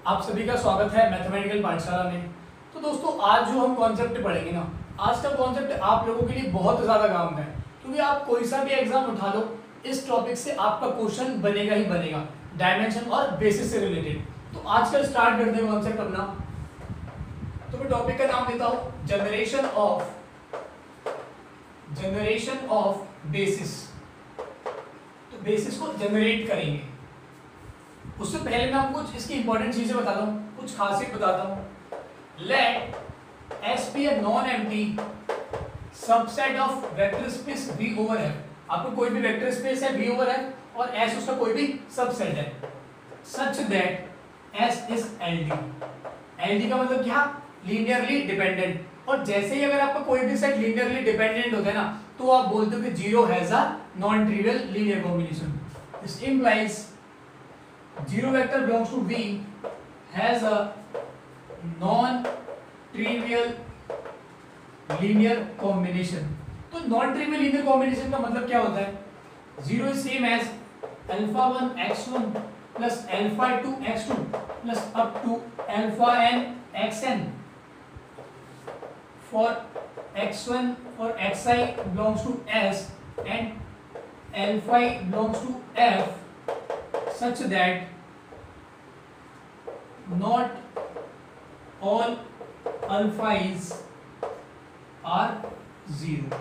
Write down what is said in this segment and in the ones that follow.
आप सभी का स्वागत है मैथमेटिकल पाठशाला में। तो दोस्तों आज जो हम कॉन्सेप्ट पढ़ेंगे ना, आज का कॉन्सेप्ट आप लोगों के लिए बहुत ज़्यादा काम का है, क्योंकि आप कोई सा भी एग्जाम उठा लो, इस टॉपिक से आपका क्वेश्चन बनेगा ही बनेगा, डायमेंशन और बेसिस से रिलेटेड। तो आजकल स्टार्ट करते हैं कॉन्सेप्ट अपना। तो मैं टॉपिक का नाम देता हूँ जनरेशन ऑफ बेसिस। तो बेसिस को जनरेट करेंगे। उससे पहले मैं आपको कुछ इसकी इंपॉर्टेंट चीजें बताता हूँ, कुछ खासियत बताता हूँ। Let S be a non-empty subset of vector space V over F। आपको कोई भी वेक्टर स्पेस है V over F और S उसका कोई भी सबसेट है, such that S is LD। LD का मतलब क्या? Linearly dependent. और जैसे ही अगर आपका कोई भी सेट लीनियरली डिपेंडेंट होता है ना, तो आप बोलते हो कि zero has a non trivial linear combination. This implies zero vector belongs to V has a non-trivial linear combination। तो non-trivial linear combination का मतलब क्या होता है? Zero is same as alpha 1 x1 plus alpha 2 x2 plus up to alpha n xn for x1 for xi belongs to S and alpha I belongs to F such that not all alpha i's are zero।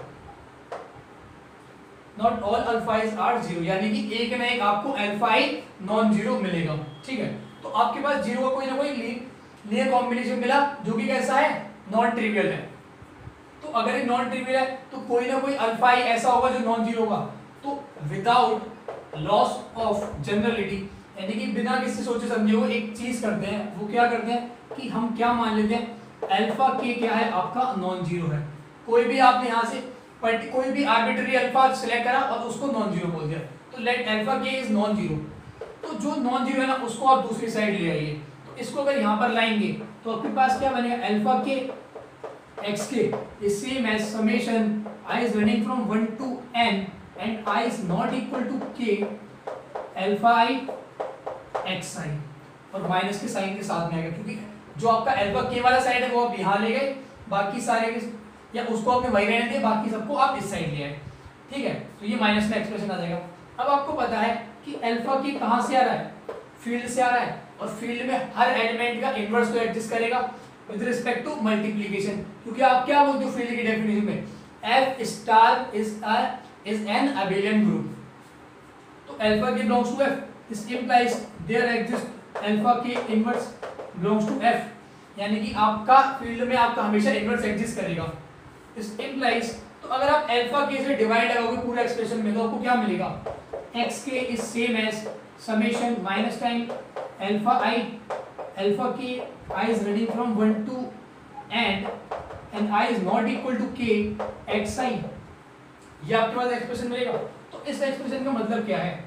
Not all alpha i's are zero, यानी कि एक ना एक आपको alpha आई non zero मिलेगा। ठीक है, तो आपके पास जीरो का कोई ना कोई लीनियर कॉम्बिनेशन मिला जो कि कैसा है? नॉन ट्रिवियल है। तो अगर ये नॉन ट्रिवियल है तो कोई ना कोई अल्फा आई ऐसा होगा जो नॉन जीरो होगा। तो विदाउट लॉस ऑफ जनरलिटी, यानी कि बिना किसी सोचे समझे वो एक चीज करते हैं। वो क्या करते हैं कि हम क्या मान लेते हैं, अल्फा के क्या है आपका नॉन जीरो है। कोई भी आपने यहाँ से कोई भी आर्बिट्ररी अल्फा सिलेक्ट करा और उसको नॉन जीरो बोल दिया, तो let alpha k is non zero. तो जो नॉन जीरो है ना, उसको आप दूसरी साइड ले आइए। तो इसको अगर यहाँ पर लाएंगे तो आपके पास क्या बनेगा? Alpha k x k is same as summation i is running from 1 to n and I is not equal to k alpha I x I, और माइनस के साइन के साथ में आएगा, क्योंकि जो आपका अल्फा के वाला साइड है वो आप यहाँ ले गए, बाकी सारे या उसको आपने वही रहने दिया, बाकी सबको आप इस साइड ले आए। ठीक है, तो ये माइनस का एक्सप्रेशन आ जाएगा। अब आपको पता है कि अल्फा के कहाँ से आ रहा है? फील्ड से आ रहा है, और फील्ड में हर एलिमेंट का इनवर्स को एडजस्ट करेगा विद रिस्पेक्ट टू मल्टीप्लीकेशन। क्योंकि आप क्या बोलते हो फील्ड की डेफिनेशन में? F star is an abelian group। तो alpha k belongs to F, this implies there exists alpha k inverse belongs to F, यानी कि आपका फील्ड में आपका हमेशा इनवर्स एग्जिस्ट करेगा। this implies, तो अगर आप alpha k से डिवाइड लगाओगे पूरा एक्सप्रेशन में, तो आपको क्या मिलेगा? xk is same as summation minus time alpha k I is running from 1 to n and I is not equal to k xi। ये आपके पास एक्सप्रेशन मिलेगा। तो इस एक्सप्रेशन का मतलब क्या है?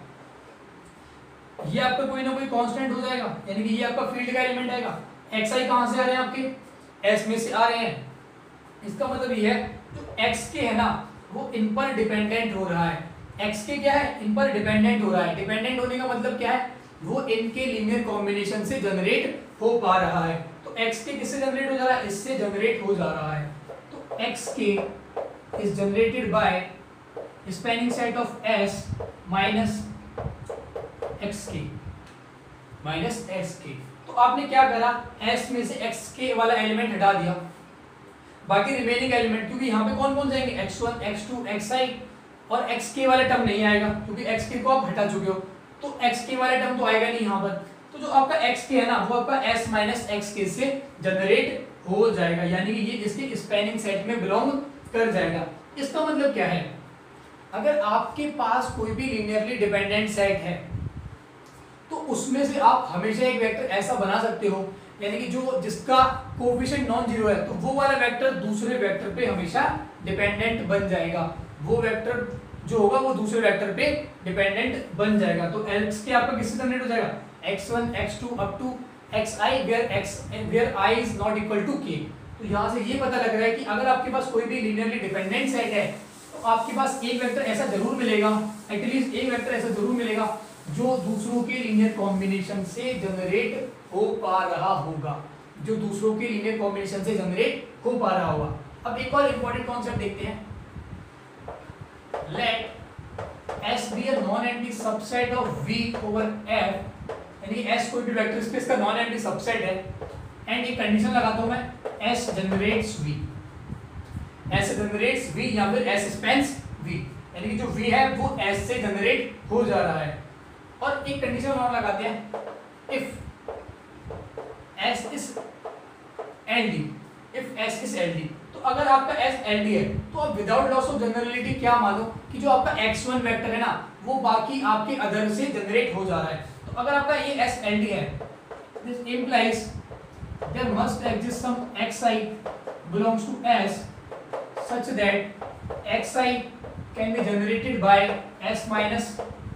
ये आपका कोई ना कोई कांस्टेंट हो जाएगा, यानी कि ये आपका फील्ड का एलिमेंट आएगा। xi कहां से आ रहे हैं? आपके s में से आ रहे हैं। इसका मतलब ये है जो xk है ना, वो इन पर डिपेंडेंट हो रहा है। xk क्या है? इन पर डिपेंडेंट हो रहा है। डिपेंडेंट होने का मतलब क्या है? वो इनके लीनियर कॉम्बिनेशन से जनरेट हो पा रहा है। तो xk किससे जनरेट हो जा रहा है? इससे जनरेट हो जा रहा है। तो xk is generated by spanning set of S minus xk। तो आपने क्या करा? S में से xk वाला एलिमेंट हटा दिया, बाकी रिमेनिंग एलिमेंट, क्योंकि यहाँ पे कौन कौन जाएंगे? x1 x2 xi, और xk वाला टर्म नहीं आएगा क्योंकि xk को आप हटा चुके हो, तो xk वाला टर्म तो आएगा नहीं यहाँ पर। तो जो आपका xk है ना, वो आपका S माइनस xk से जनरेट हो जाएगा, यानी कि ये इसके स्पैनिंग सेट में बिलोंग कर जाएगा। इसका मतलब क्या है? अगर आपके पास कोई भी लीनियरली डिपेंडेंट सेट है, तो उसमें से आप हमेशा एक वेक्टर ऐसा बना सकते हो, यानी कि जो जिसका कोएफिशिएंट नॉन जीरो है, तो वो वाला वेक्टर दूसरे वेक्टर पे हमेशा डिपेंडेंट बन जाएगा। वो वेक्टर जो होगा वो दूसरे वेक्टर पे डिपेंडेंट बन जाएगा। तो x के आपका किससे जनरेट हो जाएगा? x1 x2 up to xi where I is not equal to k। तो यहाँ से ये पता लग रहा है कि अगर आपके पास कोई भी लीनियरली डिपेंडेंट सेट है, तो आपके पास एक वेक्टर ऐसा जरूर मिलेगा, एटलीस्ट एक वेक्टर ऐसा जरूर मिलेगा जो दूसरों के लीनियर कॉम्बिनेशन से जनरेट हो पा रहा होगा, जो दूसरों के लीनियर कॉम्बिनेशन से जनरेट हो पा रहा होगा। अब एक और इंपॉर्टेंट कॉन्सेप्ट देखते हैं, let S be a non-empty subset of V over F, यानी S कोई भी वेक्टर स्पेस का नॉन एम्प्टी सबसेट है, एंड एक कंडीशन लगाता हूं मैं S generates V, S generates V या फिर S स्पेंस V, यानी कि जो V है वो S से जनरेट हो जा रहा है। और एक कंडीशन और लगाते हैं, if S is LD, if S is LD, तो अगर आपका S LD है तो आप विदाउट लॉस ऑफ जनरलिटी क्या मानो कि जो आपका x1 वेक्टर है ना वो बाकी आपके अदर से जनरेट हो जा रहा है। तो अगर आपका ये S LD है, this implies there must exist some xi belongs to S such that xi can be generated by S minus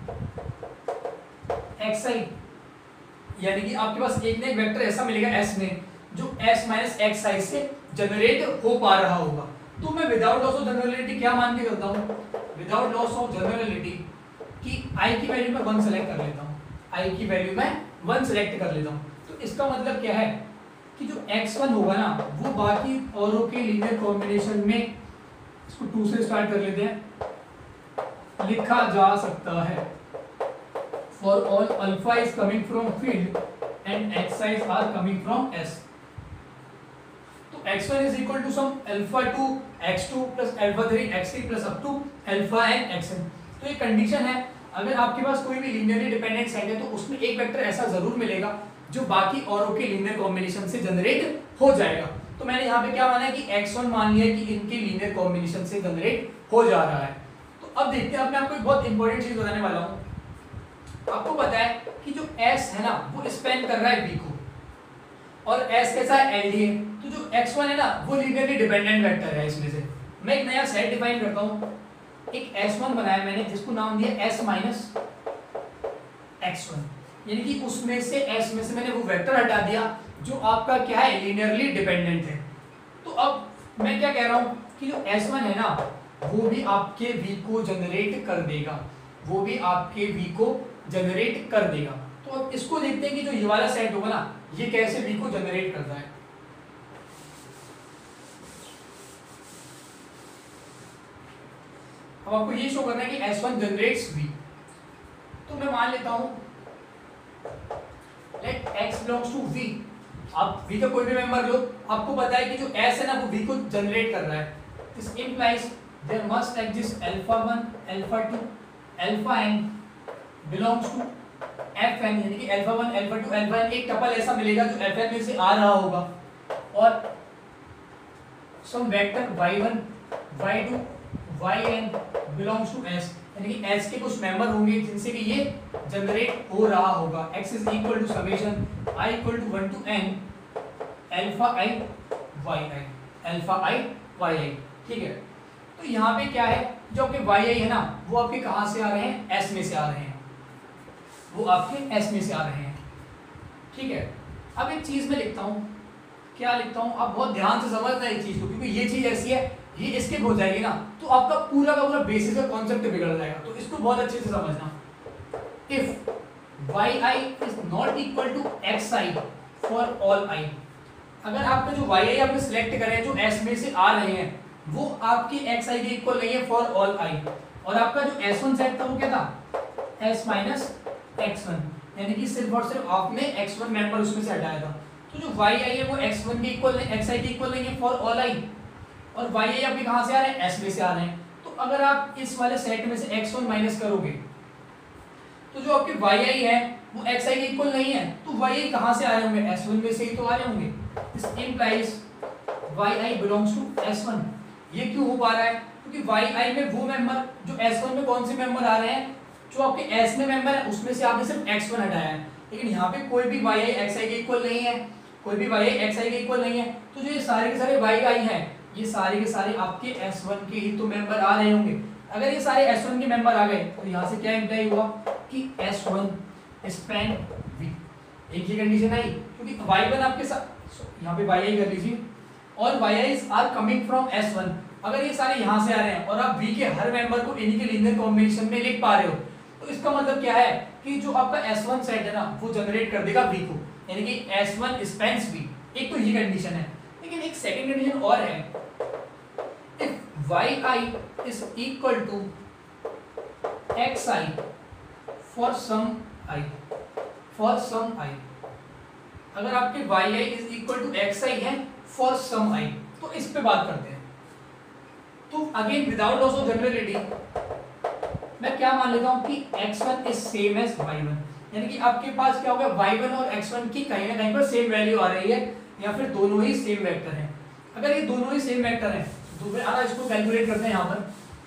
xi, यानी कि आपके पास एक ना एक वेक्टर ऐसा मिलेगा S में जो S माइनस एक्स साइज से जनरेट हो पा रहा होगा। तो मैं विदाउट लॉस ऑफ जनरलिटी क्या मान के करता हूँ, विदाउट लॉस ऑफ जनरलिटी कि I की वैल्यू मैं 1 सेलेक्ट कर लेता हूँ, I की वैल्यू मैं 1 सेलेक्ट कर लेता हूँ। तो इसका मतलब क्या है कि जो x1 होगा ना वो बाकी औरों के लीनियर कॉम्बिनेशन में, इसको 2 से स्टार्ट कर लेते हैं, लिखा जा सकता है for all alpha is coming from field and x i's are coming from S। तो x1 is equal to some alpha 2 x2 plus alpha 3 x3 plus up to alpha n xn। तो ये कंडीशन है, अगर आपके पास कोई भी linearly dependent set है तो उसमें एक वेक्टर ऐसा जरूर मिलेगा जो बाकी औरों के लीनियर कॉम्बिनेशन से जनरेट हो जाएगा। तो मैंने यहाँ पे क्या माना है कि x1 मान लिया कि इनके लीनियर कॉम्बिनेशन से जनरेट हो जा रहा है। तो अब देखते हैं, अब मैं आपको एक बहुत इंपॉर्टेंट चीज बताने वाला हूँ। आपको पता है कि जो S है ना वो स्पेन कर रहा है V को, और S कैसा है LD है, तो जो x1 है ना वो लीनियरली डिपेंडेंट वेक्टर है। इसमें से मैं एक नया सेट डिफाइन करता हूँ, एक S1 बनाया मैंने जिसको नाम दिया S माइनस x1, यानी कि उसमें से S में से मैंने वो वेक्टर हटा दिया जो आपका क्या है लीनियरली डिपेंडेंट है। तो अब मैं क्या कह रहा हूँ कि जो S1 है ना वो भी आपके V को जनरेट कर देगा, वो भी आपके V को जनरेट कर देगा। तो अब इसको देखते हैं कि जो ये वाला सेट होगा ना ये कैसे V को जनरेट करता है। अब आपको ये शो करना है कि S1 जनरेट्स V। तो मैं मान लेता हूं let X belongs to V। आप V का कोई भी मेंबर लो, आपको पता है कि जो S है ना वो V को जनरेट कर रहा है। This implies there must exist alpha 1 alpha 2 alpha n belongs to Fn, यानी कि अल्फा 1 अल्फा 2 अल्फा n एक टपल ऐसा मिलेगा जो Fn में से आ रहा होगा, और some vector y1 y2 yn belongs to S, यानी कि S के कुछ मेंबर होंगे जिनसे कि ये जनरेट हो रहा होगा। x is equal to summation I equal to 1 to n alpha i yi, alpha i yi, ठीक है। तो यहाँ पे क्या है, जो आपके yi है ना वो आपके कहाँ से आ रहे हैं, S में से आ रहे हैं, वो आपके S में से आ रहे हैं, ठीक है। अब एक चीज मैं लिखता हूँ, क्या लिखता हूँ, आप बहुत ध्यान से समझना एक चीज को, क्योंकि ये चीज ऐसी है ये स्किप हो जाएगी ना तो आपका पूरा का पूरा बेसिस का कॉन्सेप्ट बिगड़ जाएगा। तो इसको बहुत अच्छे से समझना, if yi is not equal to xi for all i, अगर आपका जो yi आपने सिलेक्ट करे हैं जो S में से आ रहे हैं वो आपके xi के इक्वल नहीं है फॉर ऑल i, और आपका जो S1 सेट था वो क्या था S माइनस x1, यानी कि सिर्फ और सिर्फ आपने x1 मेंबर उसमें से हटाया था। तो जो yi है वो x1 के इक्वल नहीं, xi के इक्वल नहीं है फॉर ऑल i, और yi आपके कहां से आ रहे हैं, S में से आ रहे हैं। तो अगर आप इस वाले सेट में से x1 माइनस करोगे तो जो आपके yi है वो xi के इक्वल नहीं है, तो yi कहां से आ रहे होंगे, S1 में से ही तो आ रहे होंगे। This implies yi belongs to S1। ये क्यों हो पा रहा है, क्योंकि yi में वो मेंबर जो S1 में कौन से मेंबर आ रहे हैं, जो आपके S में मेंबर है उसमें से आपने सिर्फ x1 हटाया है, लेकिन यहाँ पे कोई भी yi xi के इक्वल नहीं है, कोई भी yi xi के इक्वल नहीं है। तो जो ये सारे के सारे yi हैं ये सारे के सारे आपके S1 के ही तो मेंबर आ रहे होंगे। अगर ये सारे S1 के मेंबर आ गए तो यहाँ से क्या इंप्लाई हुआ कि S1 स्पैन V, एक ही कंडीशन आई, क्योंकि y1 आपके साथ यहाँ पे yi कर लीजिए, और yi's are coming from S1। अगर ये सारे यहाँ से आ रहे हैं और आप V के हर मेंबर को इन्हीं के लीनियर कॉम्बिनेशन में लिख पा रहे हो, तो इसका मतलब क्या है कि जो आपका S1 सेट है ना वो जनरेट कर देगा V को, यानी कि S1 स्पेंस V। एक तो ये कंडीशन है, लेकिन एक सेकंड कंडीशन और है, if yi is equal to xi for some i, अगर आपके yi is equal to xi है फॉर सम i, तो इस पे बात करते हैं। तो again without loss of generality मैं क्या मान लेता हूं कि x1 is same as y1, यानी कि आपके पास क्या होगा, y1 और x1 की कहीं ना कहीं पर सेम वैल्यू आ रही है, या फिर दोनों ही सेम वेक्टर हैं। अगर ये दोनों ही सेम वेक्टर हैं तो फिर आगे इसको कैलकुलेट करते हैं। यहां पर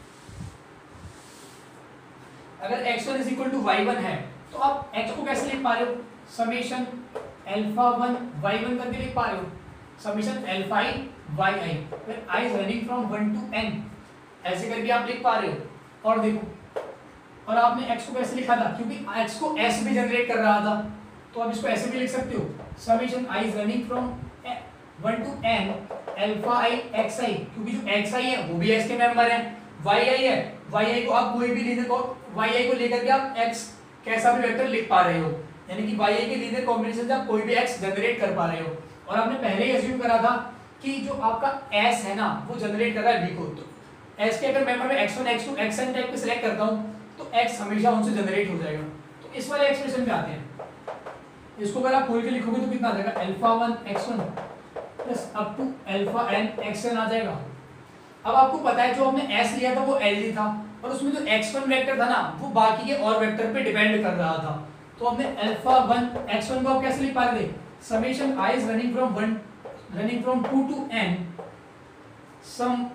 अगर x1 is equal to y1 है तो आप x को कैसे लिख पा रहे हो, समेशन अल्फा 1 y1 करके लिख पा रहे हो, समेशन अल्फा i yi, फिर i is running from 1 to n, ऐसे करके आप लिख पा रहे हो। और देखो, और आपने x को कैसे लिखा था, क्योंकि x को s भी जनरेट कर रहा था, तो आप इसको ऐसे भी लिख सकते हो, summation i is running from 1 to n alpha i xi, क्योंकि जो xi है वो भी s के मेंबर है, yi है, yi को आप कोई भी लीनियर को yi को लेकर के आप x कैसा भी वेक्टर लिख पा रहे हो, यानी कि yi के लीनियर कॉम्बिनेशन से आप कोई भी x जनरेट कर पा रहे हो। और आपने पहले ही अज्यूम करा था कि जो आपका s है ना वो जनरेट कर रहा है v को, तो s के अगर मेंबर में x1 x2 xn टाइप के सिलेक्ट करता हूं तो x हमेशा उनसे जनरेट हो जाएगा। तो इस वाले एक्सप्रेशन पे आते हैं, इसको अगर आप खोल के लिखोगे तो कितना आ जाएगा, alpha 1 x1 plus up to alpha n xn आ जाएगा। अब आपको पता है जो हमने s लिया था वो LD था, और उसमें जो x1 वेक्टर था ना वो बाकी के और वेक्टर पे डिपेंड कर रहा था, तो हमने अल्फा 1 x1 को आप कैसे लिख पा रहे थे, summation i is running from 2 to n some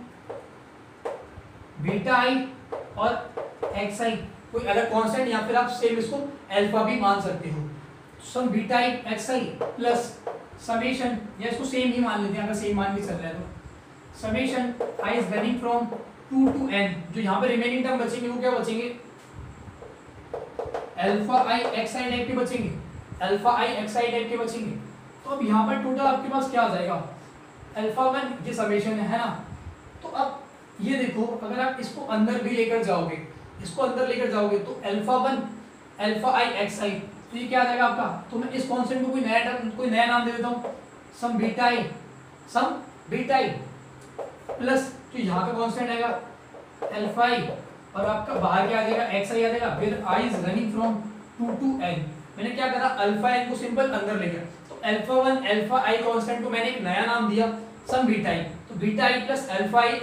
beta i और xi, कोई अलग कांस्टेंट या फिर आप सेम इसको अल्फा भी मान सकते हो, some beta i xi plus summation, या इसको सेम ही मान लेते हैं अगर सेम मान के चल रहा है तो, summation i is running from 2 to n, जो यहाँ पे रिमेनिंग टर्म बचेंगे वो क्या बचेंगे, अल्फा i xi टाइप के बचेंगे, अल्फा i xi टाइप के बचेंगे। तो अब यहाँ पर टोटल आपके पास क्या आ जाएगा, अल्फा 1 ये समेशन है ना, तो अब ये देखो अगर आप इसको अंदर भी लेकर जाओगे, इसको अंदर लेकर जाओगे तो अल्फा 1 अल्फा i xi, तो ये क्या आ जाएगा आपका, तो मैं इस कांस्टेंट को कोई नया नाम दे देता हूँ, सम बीटा i प्लस जो यहाँ का कांस्टेंट आएगा अल्फा i, और आपका बाहर क्या आ जाएगा xi आ जाएगा, फिर i is running from 2 to n। मैंने क्या करा, अल्फा n को सिंपल अंदर ले गया, तो अल्फा 1 अल्फा i कांस्टेंट को मैंने एक नया नाम दिया सम बीटा i, तो beta i plus alpha i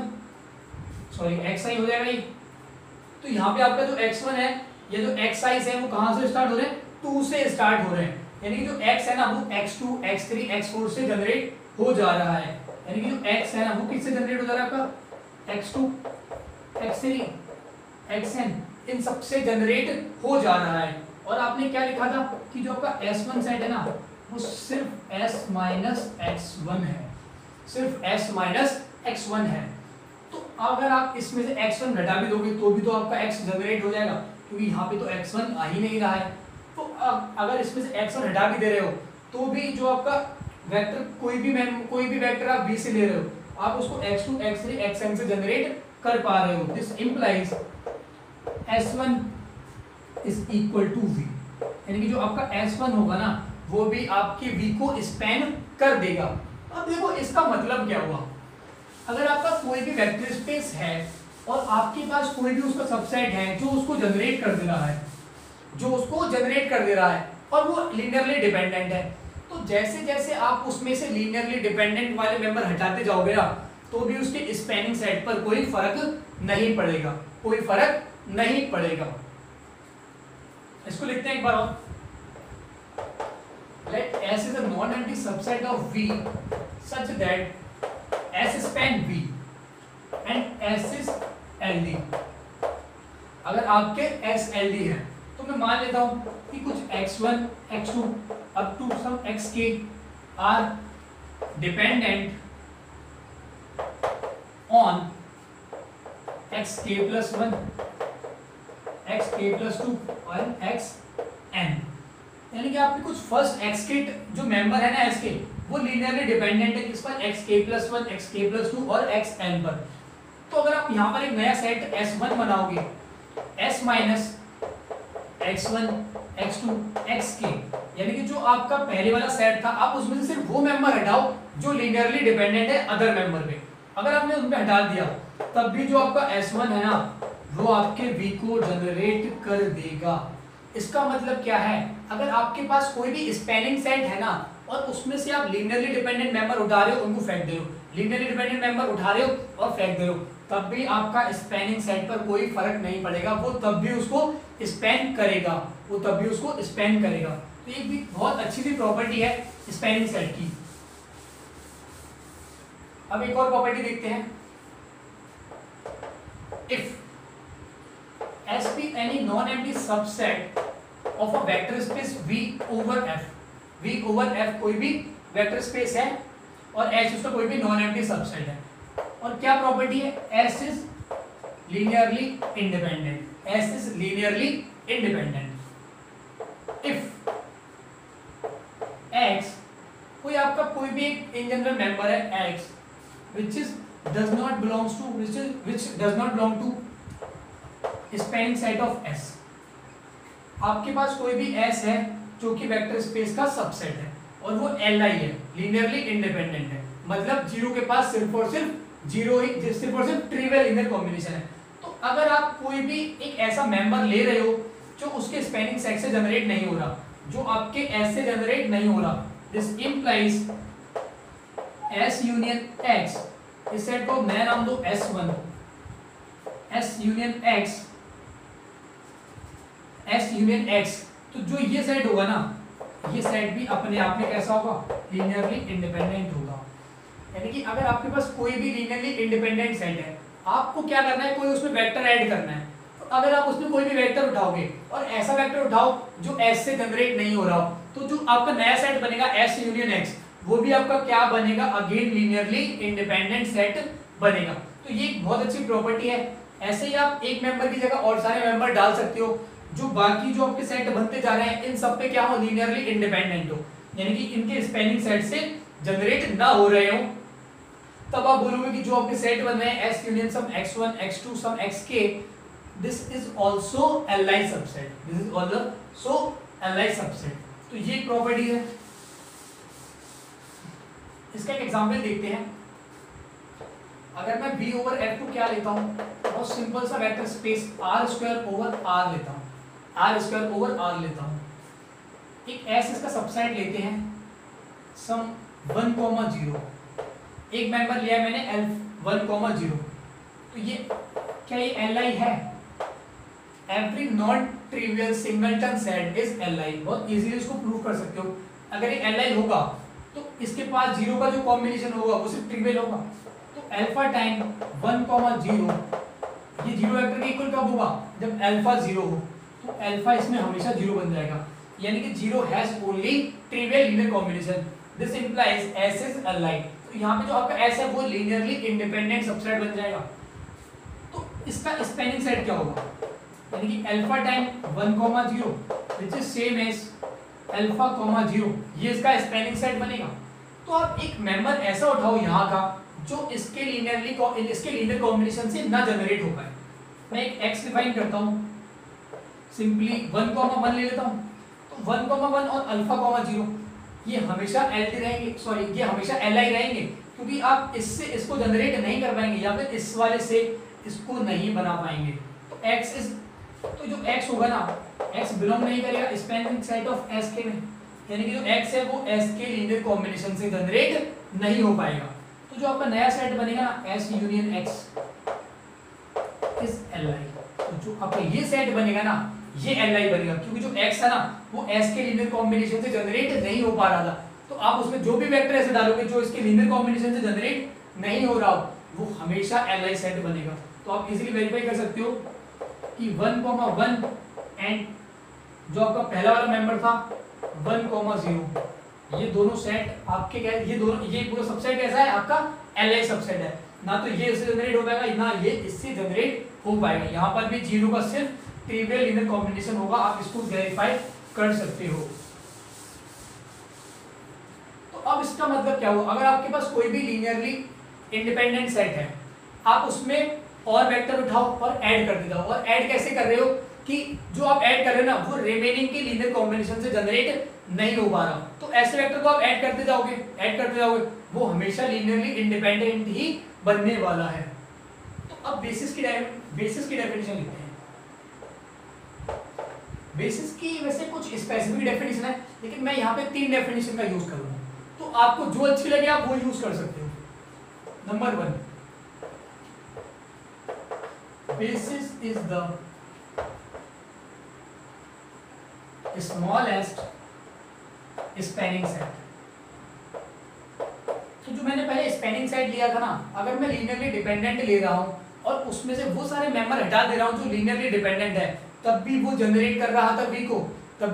xi हो जाएगा ये। तो यहाँ पे आपका जो x1 है, ये जो xi है वो कहाँ से स्टार्ट हो रहे हैं, 2 से स्टार्ट हो रहे हैं, यानी कि जो x है ना वो x2 x3 x4 से जनरेट हो जा रहा है, यानी कि जो x है ना वो किससे जनरेट हो जा रहा है आपका, x2 x3 xn, इन सब से जनरेट हो जा रहा है। और आपने क्या लिखा था कि जो आपका S1 सेट है ना वो सिर्फ s माइनस x1 है, सिर्फ s माइनस x1 है। तो अगर आप इसमें से x1 घटा भी दोगे तो भी तो आपका x जनरेट हो जाएगा, क्योंकि यहाँ पे तो x1 आ ही नहीं रहा है। तो अगर इसमें से x1 हटा भी दे रहे हो तो भी जो आपका वेक्टर कोई भी वेक्टर आप v से ले रहे हो, आप उसको x2 x3 xn से जनरेट कर पा रहे हो। This implies s1 is equal to v, यानी कि जो आपका s1 होगा ना वो भी आपके v को स्पैन कर देगा। अब देखो इसका मतलब क्या हुआ, अगर आपका कोई भी वेक्टर स्पेस है और आपके पास कोई भी उसका सबसेट है जो उसको जनरेट कर दे रहा है, और वो लीनियरली डिपेंडेंट है, तो जैसे जैसे आप उसमें से लीनियरली डिपेंडेंट वाले मेंबर हटाते जाओगे ना तो भी उसके स्पैनिंग सेट पर कोई फर्क नहीं पड़ेगा, इसको लिखते हैं एक बार और, let S is a non-empty subset of V such that S span V and S is LD। अगर आपके S LD है तो मैं मान लेता हूं कि कुछ x1 x2 up to some xk are dependent on xk plus 1 xk plus 2 और xn, यानी कि आपके कुछ फर्स्ट x के जो मेंबर है ना s के वो लीनियरली डिपेंडेंट है किस पर, xk plus 1 xk plus 2 और xn पर। तो अगर आप यहाँ पर एक नया सेट s1 बनाओगे, s minus x1 x2 xk, यानी कि जो आपका पहले वाला सेट था आप उसमें से सिर्फ वो मेंबर हटाओ जो लीनियरली डिपेंडेंट है अदर मेंबर पे। अगर आपने उनमें हटा दिया तब भी जो आपका S1 है ना वो आपके V को जनरेट कर देगा। इसका मतलब क्या है, अगर आपके पास कोई भी स्पैनिंग सेट है ना और उसमें से आप लीनियरली डिपेंडेंट मेंबर उठा रहे हो उनको फेंक दे रहे हो, लीनियरली डिपेंडेंट मेंबर उठा रहे हो और फेंक दे रहे हो, तब भी आपका स्पैनिंग सेट पर कोई फर्क नहीं पड़ेगा, वो तब भी उसको स्पैन करेगा, वो तब भी उसको स्पैन करेगा। तो ये भी बहुत अच्छी सी प्रॉपर्टी है स्पैनिंग सेट की। अब एक और प्रॉपर्टी देखते हैं, if S be any non-empty subset of a vector space V over F, V over F कोई भी वेक्टर स्पेस है और S उसका कोई भी नॉन एम्प्टी सबसेट है, और क्या प्रॉपर्टी है, S is linearly independent, S is linearly independent if X कोई आपका कोई भी एक इन जनरल मेंबर है X which does not belong to spanning set of S। आपके पास कोई भी S है जो कि वेक्टर स्पेस का सबसेट है और वो Li है, लीनियरली इंडिपेंडेंट है, मतलब जीरो के पास सिर्फ और सिर्फ जीरो ही, सिर्फ और सिर्फ ट्रिवियल लीनियर कॉम्बिनेशन है। तो अगर आप कोई भी एक ऐसा मेंबर ले रहे हो जो उसके स्पैनिंग सेट से जनरेट नहीं हो रहा, जो आपके S से जनरेट नहीं हो रहा, this implies S union X, इस सेट को मैं नाम दो S1, S union X, S union X, तो जो ये सेट होगा ना ये सेट भी अपने आप में कैसा होगा, लीनियरली इंडिपेंडेंट होगा। यानी कि अगर आपके पास कोई भी लीनियरली इंडिपेंडेंट सेट है, आपको क्या करना है, कोई उसमें वेक्टर ऐड करना है। तो अगर आप उसमें कोई भी वेक्टर उठाओगे और ऐसा वेक्टर उठाओ जो S से जनरेट नहीं हो रहा हो, तो जो आपका नया सेट बनेगा S यूनियन X, वो भी आपका क्या बनेगा, अगेन लीनियरली इंडिपेंडेंट सेट बनेगा। तो ये एक बहुत अच्छी प्रॉपर्टी है। ऐसे ही आप एक मेंबर की जगह और सारे मेंबर डाल सकते हो, जो बाकी जो आपके सेट बनते जा रहे हैं इन सब पे क्या हो, लीनियरली इंडिपेंडेंट हो, यानी कि इनके स्पैनिंग सेट से जनरेट ना हो रहे हो। तब आप बोलोगे कि जो आपके सेट बन रहे हैं S union some x1 x2 some xk, this is also Li subset, this is also Li subset. तो ये प्रॉपर्टी है। इसका एक एग्जांपल देखते हैं। अगर मैं V ओवर F को क्या लेता हूं, बहुत सिंपल सा vector space R square over R लेता हूं, R स्क्वायर ओवर R लेता हूं। एक S इसका सबसेट लेते हैं सम 1,0, एक मेंबर लिया मैंने L1,0, तो ये क्या ये Li है, every non trivial singleton set is Li। बहुत इजीली इसको प्रूव कर सकते हो। अगर ये Li होगा तो इसके पास जीरो का जो कॉम्बिनेशन होगा वो सिर्फ ट्रिवियल होगा, तो अल्फा टाइम 1,0 ये जीरो वेक्टर के इक्वल कब होगा, जब अल्फा जीरो हो, तो अल्फा इसमें हमेशा जीरो बन जाएगा, यानी कि zero has only trivial linear combination, this implies S is Li। तो यहाँ पे जो आपका S है वो लीनियरली इंडिपेंडेंट सबसेट बन जाएगा। तो इसका स्पैनिंग सेट क्या होगा, यानी कि alpha time 1,0 which is same as alpha 0, ये इसका स्पैनिंग सेट बनेगा। तो आप एक मेंबर ऐसा उठाओ यहाँ का जो इसके लीनियर कॉम्बिनेशन से ना जनरेट हो पाए। मैं एक x डिफाइन करता हूँ, सिंपली 1,1 ले लेता हूँ, तो 1,1 और अल्फा 0 ये हमेशा LD रहेंगे, सॉरी ये हमेशा Li रहेंगे, क्योंकि आप इससे इसको जनरेट नहीं कर पाएंगे या फिर इस वाले से इसको नहीं बना पाएंगे। तो x इज, तो जो x होगा ना, x बिलोंग नहीं करेगा स्पैनिंग सेट ऑफ S के में, यानी कि जो x है वो S के लीनियर कॉम्बिनेशन से जनरेट नहीं हो पाएगा। तो जो आपका नया सेट बनेगा ना S union X is Li, तो जो आपका ये सेट बनेगा ना ये Li बनेगा, क्योंकि जो X है ना वो S के लीनियर कॉम्बिनेशन से जनरेट नहीं हो पा रहा था। तो आप उसमें जो भी वेक्टर ऐसे डालोगे जो इसके लीनियर कॉम्बिनेशन से जनरेट नहीं हो रहा हो, वो हमेशा Li सेट बनेगा। तो आप इजीली वेरीफाई कर सकते हो कि 1,1 एंड जो आपका पहला वाला मेंबर था 1,0, ये दोनों सेट आपके क्या है, ये पूरा सबसेट कैसा है आपका Li सबसेट है, ना तो ये इससे जनरेट हो पाएगा ना ये इससे जनरेट हो पाएगा। यहाँ पर भी जीरो का सिर्फ ट्रिवियल लीनियर कॉम्बिनेशन होगा, आप इसको वेरीफाई कर सकते हो। तो अब इसका मतलब क्या हुआ, अगर आपके पास कोई भी लीनियरली इंडिपेंडेंट सेट है, आप उसमें और वेक्टर उठाओ और ऐड कर देता हो। और ऐड कैसे कर रहे हो, कि जो आप ऐड कर रहे हो ना वो रिमेनिंग के लीनियर कॉम्बिनेशन से जनरेट नहीं हो पा रहा, तो ऐसे वेक्टर को आप ऐड करते जाओगे, वो हमेशा लीनियरली इंडिपेंडेंट ही बनने वाला है। तो अब बेसिस की डेफिनेशन लिखते हैं। बेसिस की वैसे कुछ स्पेसिफिक डेफिनेशन है, लेकिन मैं यहाँ पे 3 डेफिनेशन का यूज करूंगा, तो आपको जो अच्छी लगे आप वो यूज कर सकते हो। Number 1, basis is the smallest spanning set। तो जो मैंने पहले स्पैनिंग सेट लिया था ना, अगर मैं लीनियरली डिपेंडेंट ले रहा हूं और उसमें से वो सारे मेंबर हटा दे रहा हूं जो लीनियरली डिपेंडेंट है, तब भी वो जनरेट कर रहा था वी को,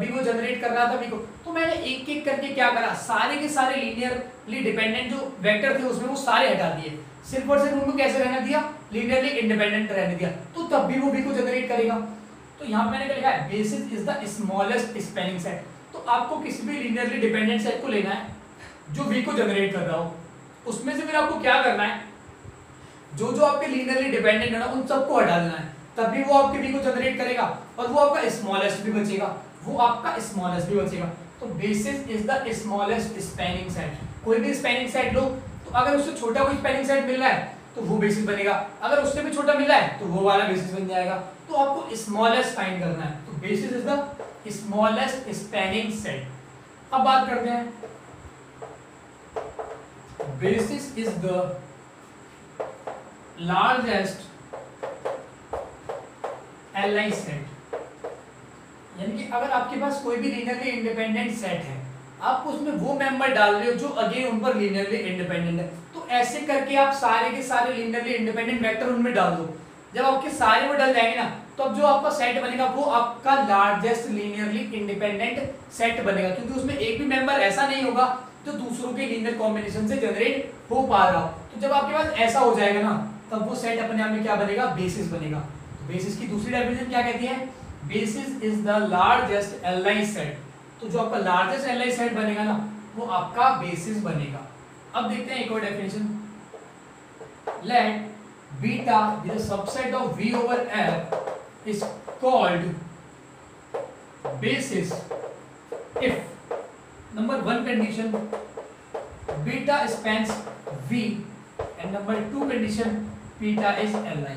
तो मैंने एक एक करके क्या करा, सारे के सारे लीनियरली डिपेंडेंट जो वेक्टर थे उसमें वो सारे हटा दिए, सिर्फ और सिर्फ उनको कैसे रहने दिया, लीनियरली इंडिपेंडेंट रहने दिया, तो तब भी वो वी को जनरेट करेगा। तो यहाँ पे मैंने क्या लिखा है, basis is the smallest spanning set. तो आपको किसी भी लीनियरली डिपेंडेंट सेट को लेना है जो वी को जनरेट कर रहा हो, उसमें से फिर आपको क्या करना है, जो जो आपके लीनियरली डिपेंडेंट है ना उन सबको हटा देना है, तब भी वो आपके वी को जनरेट करेगा और वो आपका स्मॉलेस्ट भी बचेगा, तो basis is the smallest spanning set. कोई भी स्पैनिंग सेट लो, तो अगर उससे छोटा कोई स्पैनिंग सेट मिल रहा है तो वो बेसिस बनेगा, अगर उससे भी छोटा मिल रहा है तो वो वाला बेसिस बन जाएगा। तो आपको स्मॉलेस्ट फाइंड करना है, तो basis is the smallest spanning set. अब बात करते हैं, basis is the largest LI set. यानी कि अगर आपके पास कोई भी लीनियरली इंडिपेंडेंट सेट है, आप उसमें वो मेंबर डाल रहे हो जो अगेन उन पर लीनियरली इंडिपेंडेंट है, तो ऐसे करके आप सारे के सारे लीनियरली इंडिपेंडेंट वेक्टर उनमें डाल दो। जब आपके सारे में डल जाएंगे ना, तो अब जो आपका सेट बनेगा वो आपका लार्जेस्ट लीनियरली इंडिपेंडेंट सेट बनेगा, क्योंकि उसमें एक भी मेंबर ऐसा नहीं होगा जो दूसरों के लीनियर कॉम्बिनेशन से जनरेट हो पा रहा हो। तो जब आपके पास ऐसा हो जाएगा ना, तब वो सेट अपने आप में क्या बनेगा, बेसिस बनेगा। तो बेसिस की दूसरी डेफिनेशन क्या कहती है, basis is the largest LI set. तो जो आपका लार्जेस्ट एलआई सेट बनेगा ना, वो आपका बेसिस बनेगा। अब देखते हैं एक और definition, let beta be the subset of V over F is called basis if number 1 condition beta spans V and number 2 condition beta is LI.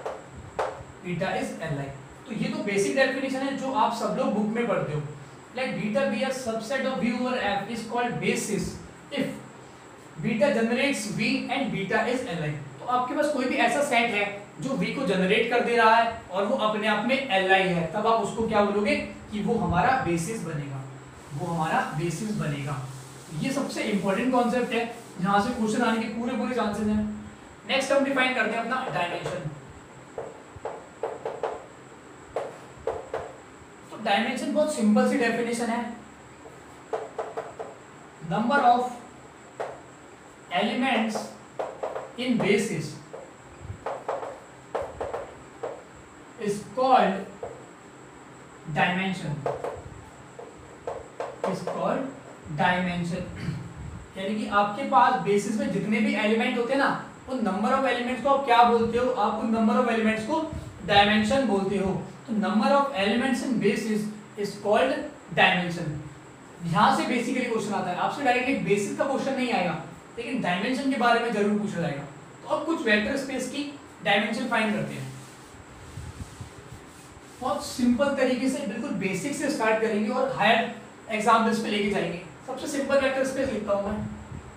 तो ये तो बेसिक डेफिनेशन है जो आप सब लोग बुक में पढ़ते हो। Let beta be a subset of V over F is called basis if beta generates V and beta is Li। तो आपके पास कोई भी ऐसा सेट है जो V को जनरेट कर दे रहा है और वो अपने आप में Li है, तब आप उसको क्या बोलोगे कि वो हमारा बेसिस बनेगा। ये सबसे इंपॉर्टेंट कॉन्सेप्ट है, जहां से क्वेश्चन आने के पूरे चांसेस हैं। नेक्स्ट हम डिफाइन करते हैं अपना डायमेंशन। डायमेंशन बहुत सिंपल सी डेफिनेशन है, number of elements in basis is called dimension. यानी कि आपके पास बेसिस में जितने भी एलिमेंट होते हैं ना, उन नंबर ऑफ एलिमेंट्स को आप क्या बोलते हो, आप उन नंबर ऑफ एलिमेंट्स को डायमेंशन बोलते हो। तो number of elements in basis is called dimension. यहां से बेसिकली क्वेश्चन आता है, आपसे डायरेक्टली बेसिस का क्वेश्चन नहीं आएगा, लेकिन डायमेंशन के बारे में जरूर पूछा जाएगा। तो अब कुछ वेक्टर स्पेस की डायमेंशन फाइंड करते हैं। बहुत सिंपल तरीके से, बिल्कुल बेसिक से स्टार्ट करेंगे और हायर एग्जाम्पल्स पे लेके जाएंगे। सबसे सिंपल वेक्टर स्पेस लिखता हूं मैं,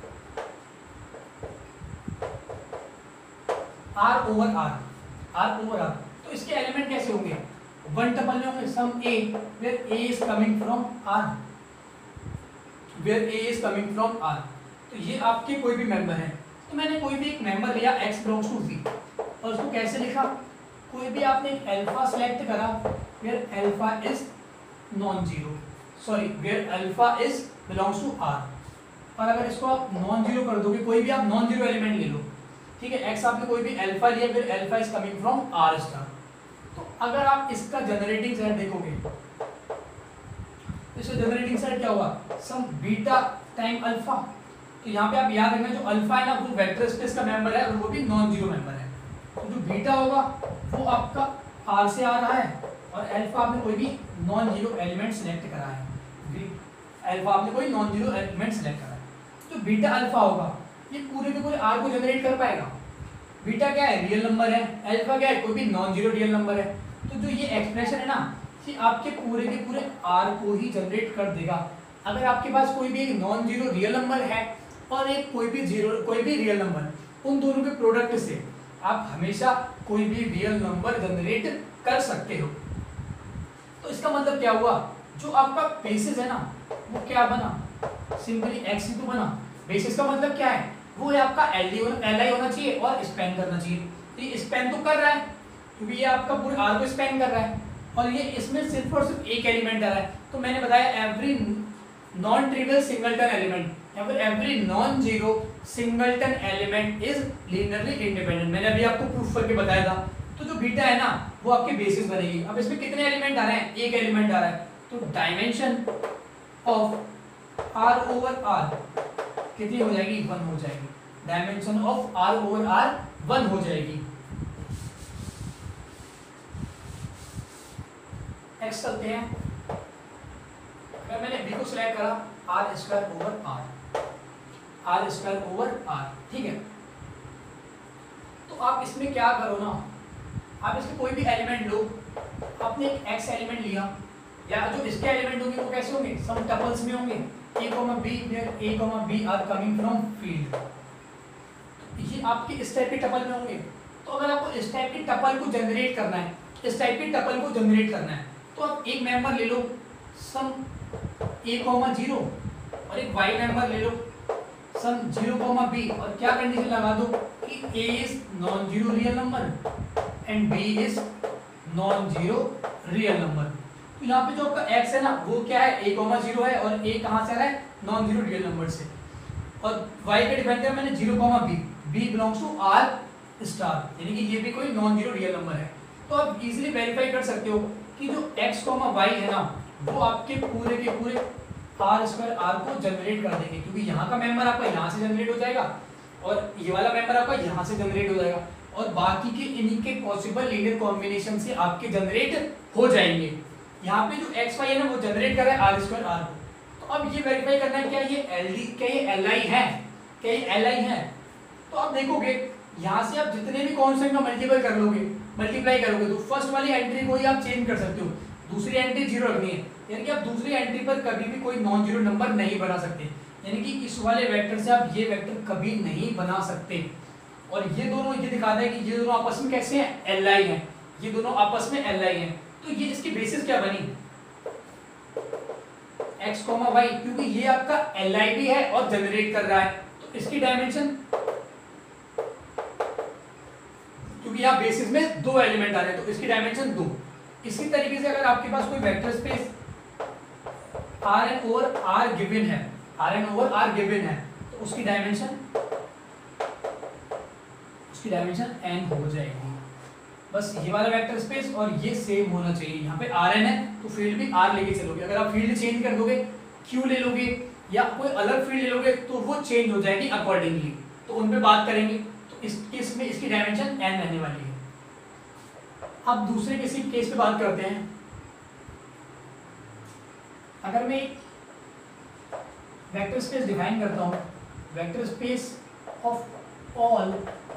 R ओवर R। तो इसके एलिमेंट कैसे होंगे, 1 टपल में होंगे, सम A where A is coming from R। तो ये आपके कोई भी मेंबर है, तो मैंने कोई भी एक मेंबर लिया x belongs to V और उसको कैसे लिखा, कोई भी आपने एक अल्फा सेलेक्ट करा where alpha is non zero, where alpha is belongs to R। और अगर इसको आप नॉन जीरो कर दोगे, कोई भी आप नॉन जीरो एलिमेंट ले लो, ठीक है, x आपने कोई भी अल्फा लिया, फिर alpha is coming from R star. तो अगर आप इसका जनरेटिंग सेट देखोगे, इसका जनरेटिंग सेट क्या होगा, सम बीटा टाइम अल्फा। तो यहाँ पे आप याद रखना, जो अल्फा है ना वो वेक्टर स्पेस का मेंबर है और वो भी नॉन जीरो मेंबर है। तो जो बीटा होगा वो आपका R से आ रहा है और अल्फा आपने कोई भी नॉन जीरो एलिमेंट सेलेक्ट करा है, अल्फा आपने कोई नॉन जीरो एलिमेंट सेलेक्ट करा है, तो बीटा अल्फा होगा ये पूरे के पूरे आर को जनरेट कर पाएगा। बीटा क्या है, रियल नंबर है, अल्फा क्या है, कोई भी नॉन जीरो रियल नंबर है। तो जो ये एक्सप्रेशन है ना, ये आपके पूरे के पूरे आर को ही जनरेट कर देगा। अगर आपके पास कोई भी एक नॉन जीरो रियल नंबर है और एक कोई भी रियल नंबर, उन दोनों के प्रोडक्ट से आप हमेशा कोई भी रियल नंबर जनरेट कर सकते हो। तो इसका मतलब क्या हुआ, जो आपका बेसिस है ना वो क्या बना, सिंपली एक्स ही तो बना। बेसिस का मतलब क्या है, वो है आपका एल आई होना चाहिए और स्पैन करना चाहिए। तो ये स्पैन तो कर रहा है क्योंकि ये आपका पूरे आर को स्पैन कर रहा है, और ये इसमें सिर्फ और सिर्फ एक एलिमेंट आ रहा है। तो मैंने बताया every non trivial singleton element या फिर every non zero singleton element is linearly independent. मैंने अभी आपको प्रूफ करके बताया था। तो जो बीटा है ना वो आपके बेसिस बनेगी। अब इसमें कितने एलिमेंट आ रहे हैं, एक एलिमेंट आ रहा है, तो dimension of R over R कितनी हो जाएगी, 1 हो जाएगी। Dimension of R over R 1 हो जाएगी। नेक्स्ट चलते हैं। अगर मैंने बी को सिलेक्ट करा, R square over R square over R, ठीक है। तो आप इसमें क्या करो ना, आप इसके कोई भी एलिमेंट लो, आपने एक एक्स एलिमेंट लिया, या जो इसके एलिमेंट होंगे वो कैसे होंगे, सम टपल्स में होंगे, a, b where a, b are coming from field. ये आपके इस टाइप के टपल में होंगे। तो अगर आपको इस टाइप के टपल को जनरेट करना है, इस टाइप के टपल को जनरेट करना है, तो आप एक मेंबर ले लो सम a, 0 और एक y मेंबर ले लो सम 0, b, और क्या कंडीशन लगा दो कि a is non zero real number and b is non zero real number. तो यहाँ पे जो आपका x है ना वो क्या है, a, 0 है, और a कहाँ से आ रहा है, नॉन जीरो रियल नंबर से, और y का डिफाइन किया मैंने 0, b, b belongs to r star, यानी कि ये भी कोई नॉन जीरो रियल नंबर है। तो आप इजीली वेरीफाई कर सकते हो कि जो x, y है ना वो आपके पूरे के पूरे आर स्क्वायर आर को जनरेट कर देंगे, क्योंकि यहाँ का मेंबर आपका यहाँ से जनरेट हो जाएगा और ये वाला मेंबर आपका यहाँ से जनरेट हो जाएगा, और बाकी के इन्हीं के पॉसिबल लीनियर कॉम्बिनेशन से आपके जनरेट हो जाएंगे। यहाँ पे जो एक्स वाई है ना वो जनरेट कर रहा है आर स्क्वायर आर को। तो अब ये वेरीफाई करना है क्या ये एल डी, क्या ये एल आई है, क्या ये एल आई है। तो आप देखोगे यहाँ से आप जितने भी कॉन्स्टेंट का मल्टीप्लाई करोगे तो फर्स्ट वाली एंट्री को ही आप चेंज कर सकते हो, दूसरी एंट्री 0 रखनी है, यानी कि आप दूसरी एंट्री पर कभी भी कोई नॉन जीरो नंबर नहीं बना सकते, यानी कि इस वाले वेक्टर से आप ये वेक्टर कभी नहीं बना सकते। और ये दोनों ये दिखाता है कि ये दोनों आपस में कैसे हैं, एल आई हैं, ये दोनों आपस में एल आई हैं। तो ये इसकी बेसिस क्या बनी, x, y, क्योंकि ये आपका एल आई भी है और जनरेट कर रहा है, तो इसकी डायमेंशन, क्योंकि यहाँ बेसिस में 2 एलिमेंट आ रहे हैं तो इसकी डायमेंशन 2। इसी तरीके से अगर आपके पास कोई vector space Rn over R given है, Rn ओवर R गिवन है, तो उसकी डायमेंशन n हो जाएगी। बस ये वाला वेक्टर स्पेस और ये सेम होना चाहिए। यहाँ पे Rn है तो फील्ड भी R लेके चलोगे, अगर आप फील्ड चेंज कर दोगे, Q ले लोगे या कोई अलग फील्ड ले लोगे तो वो चेंज हो जाएगी अकॉर्डिंगली, तो उन पे बात करेंगे। तो इस केस में इसकी डायमेंशन n रहने वाली है। अब दूसरे किसी केस पे बात करते हैं। अगर मैं वेक्टर स्पेस डिफाइन करता हूँ, vector space of all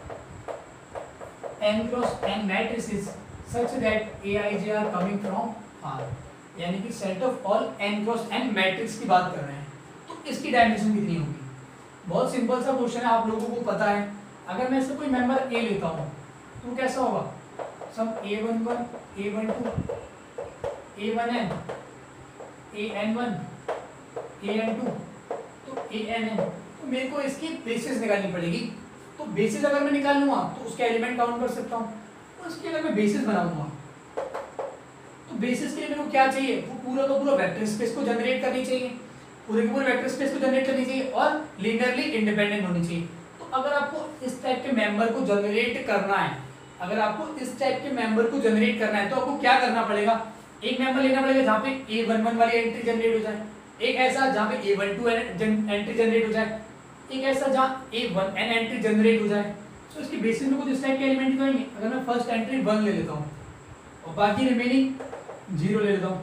n cross n matrices such that aij are coming from R, यानी कि set of all n cross n matrix की बात कर रहे हैं, तो इसकी डायमेंशन कितनी होगी। बहुत सिंपल सा क्वेश्चन है, आप लोगों को पता है। अगर मैं इससे कोई मेंबर a लेता हूँ तो कैसा होगा, सम a11 a12 a1n an1 an2 तो ann, तो मेरे को इसकी बेसिस निकालनी पड़ेगी। तो बेसिस अगर मैं निकाल लूंगा तो उसके एलिमेंट काउंट कर सकता हूँ, तो उसकी अगर मैं बेसिस बनाऊंगा तो बेसिस के लिए मेरे को क्या चाहिए, वो पूरा का पूरा वेक्टर स्पेस को जनरेट करनी चाहिए, पूरे के पूरे वेक्टर स्पेस को जनरेट करनी चाहिए और लीनियरली इंडिपेंडेंट होनी चाहिए। तो अगर आपको इस टाइप के मेंबर को जनरेट करना है, अगर आपको इस टाइप के मेंबर को जनरेट करना है तो आपको क्या करना पड़ेगा, एक मेंबर लेना पड़ेगा जहाँ पे a11 वाली एंट्री जनरेट हो जाए, एक ऐसा जहाँ पे a12 एंट्री जनरेट हो जाए, एक ऐसा जहाँ a1n एंट्री जनरेट हो जाए। तो इसकी बेसिस में कुछ इस टाइप के एलिमेंट आएंगे। अगर मैं फर्स्ट एंट्री 1 ले लेता हूँ और बाकी रिमेनिंग 0 ले लेता हूं।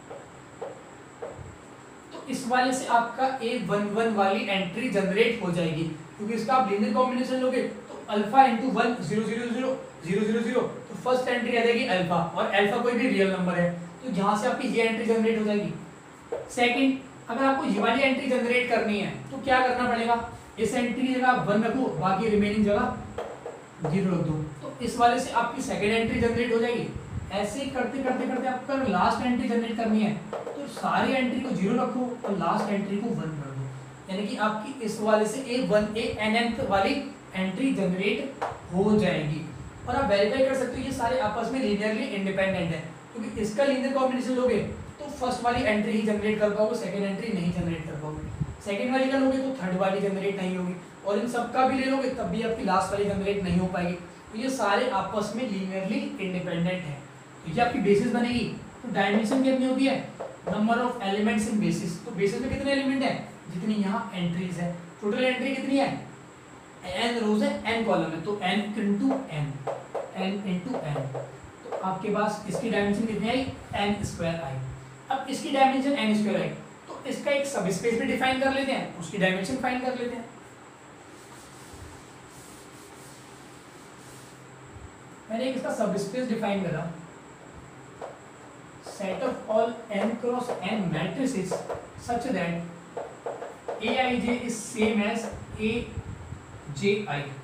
तो इस वाले से आपका A11 वाली एंट्री जनरेट हो जाएगी, क्योंकि इसका आप लीनियर कॉम्बिनेशन लोगे तो अल्फा इंटू 1 0 0 0 0 0 0, तो फर्स्ट एंट्री आ जाएगी अल्फा, और अल्फा कोई भी रियल नंबर है, तो यहाँ से आपकी ये एंट्री जनरेट हो जाएगी। सेकंड, अगर आपको ये वाली एंट्री जनरेट करनी है तो क्या करना पड़ेगा, इस एंट्री की जगह आप 1 रखो, बाकी रिमेनिंग जगह 0 रख दो, तो इस वाले से आपकी सेकंड एंट्री जनरेट हो जाएगी। ऐसे ही करते करते करते आपको लास्ट एंट्री जनरेट करनी है तो सारी एंट्री को 0 रखो और लास्ट एंट्री को 1 कर दो, यानी कि आपकी इस वाले से nth वाली एंट्री जनरेट हो जाएगी। और आप वेरीफाई कर सकते हो ये सारे आपस में लीनियरली इंडिपेंडेंट है, क्योंकि इसका लीनियर कॉम्बिनेशन लोगे तो फर्स्ट वाली एंट्री ही जनरेट कर पाओगे, सेकंड एंट्री नहीं जनरेट कर पाओगे। सेकंड वाली का लोगे तो थर्ड वाली जनरेट नहीं होगी, और इन सबका भी ले लोगे तब भी आपकी लास्ट वाली जनरेट नहीं हो पाएगी। तो ये सारे आपस में लीनियरली इंडिपेंडेंट है, तो ये आपकी बेसिस बनेगी। तो डायमेंशन कितनी होती है, number of elements in basis, तो बेसिस में कितने एलिमेंट है, जितनी यहाँ एंट्रीज है। टोटल एंट्री कितनी है, n रोज है n कॉलम है, तो n इंटू n, तो आपके पास इसकी डायमेंशन कितनी आई, n स्क्वायर आई। अब इसकी डायमेंशन n स्क्वायर आई, तो इसका एक सब स्पेस भी डिफाइन कर लेते हैं, उसकी डायमेंशन फाइंड कर लेते हैं। मैंने एक इसका सब स्पेस डिफाइन करा, set of all n cross n matrices such that aij is same as aji।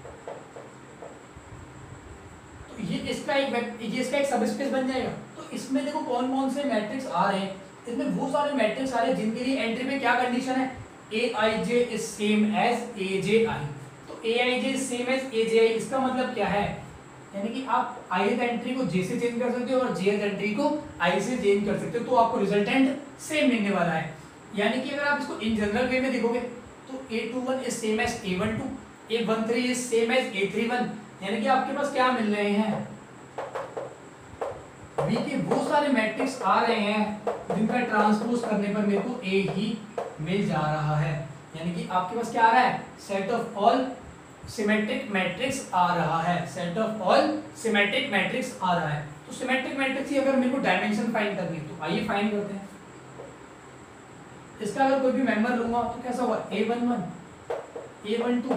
तो ये इसका एक सब स्पेस बन जाएगा। तो इसमें देखो कौन कौन से मैट्रिक्स आ रहे हैं, इसमें वो सारे मैट्रिक्स आ रहे हैं जिनके लिए एंट्री में क्या कंडीशन है, aij is same as aji। तो aij is same as aji, इसका मतलब क्या है, यानी कि आप ith एंट्री को j से चेंज कर सकते हो और jth एंट्री को i से चेंज कर सकते हो, तो आपको रिजल्टेंट सेम मिलने वाला है। यानी कि अगर आप इसको इन जनरल वे में देखोगे तो a21 is same as a12, a13 is same as a31, यानी कि आपके पास क्या मिल रहे हैं, V के वो सारे मैट्रिक्स आ रहे हैं जिनका ट्रांसपोज करने पर मेरे को A ही मिल जा रहा है। यानी कि आपके पास क्या आ रहा है, set of all symmetric matrix आ रहा है, set of all symmetric matrix आ रहा है। तो सिमेट्रिक मैट्रिक्स की अगर मेरे को डायमेंशन फाइंड करनी है तो आइए फाइंड करते हैं। इसका अगर कोई भी मेंबर लूंगा तो कैसा होगा, a11 a12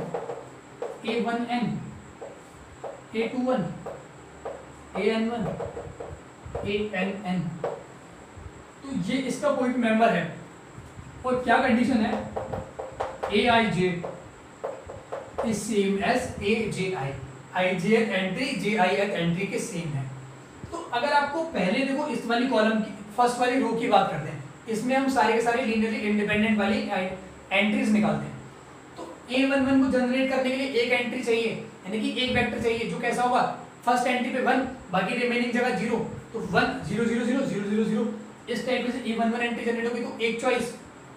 a1n a21 an1 an। तो ये इसका कोई भी मेंबर है और क्या कंडीशन है, aij is same as aji, ijth entry jith entry के सेम है। तो अगर आपको पहले देखो इस वाली कॉलम की फर्स्ट वाली रो की बात करते हैं, इसमें हम सारे के सारे लीनियरली इंडिपेंडेंट वाली एंट्रीज निकालते हैं। तो a11 को जनरेट करने के लिए एक एंट्री चाहिए, यानी कि एक वेक्टर चाहिए जो कैसा होगा, फर्स्ट एंट्री पे 1, बाकी रिमेनिंग जगह 0, तो 1 0 0 0 0 0 0 इस टाइप से a11 एंट्री जनरेट होगी। तो एक चॉइस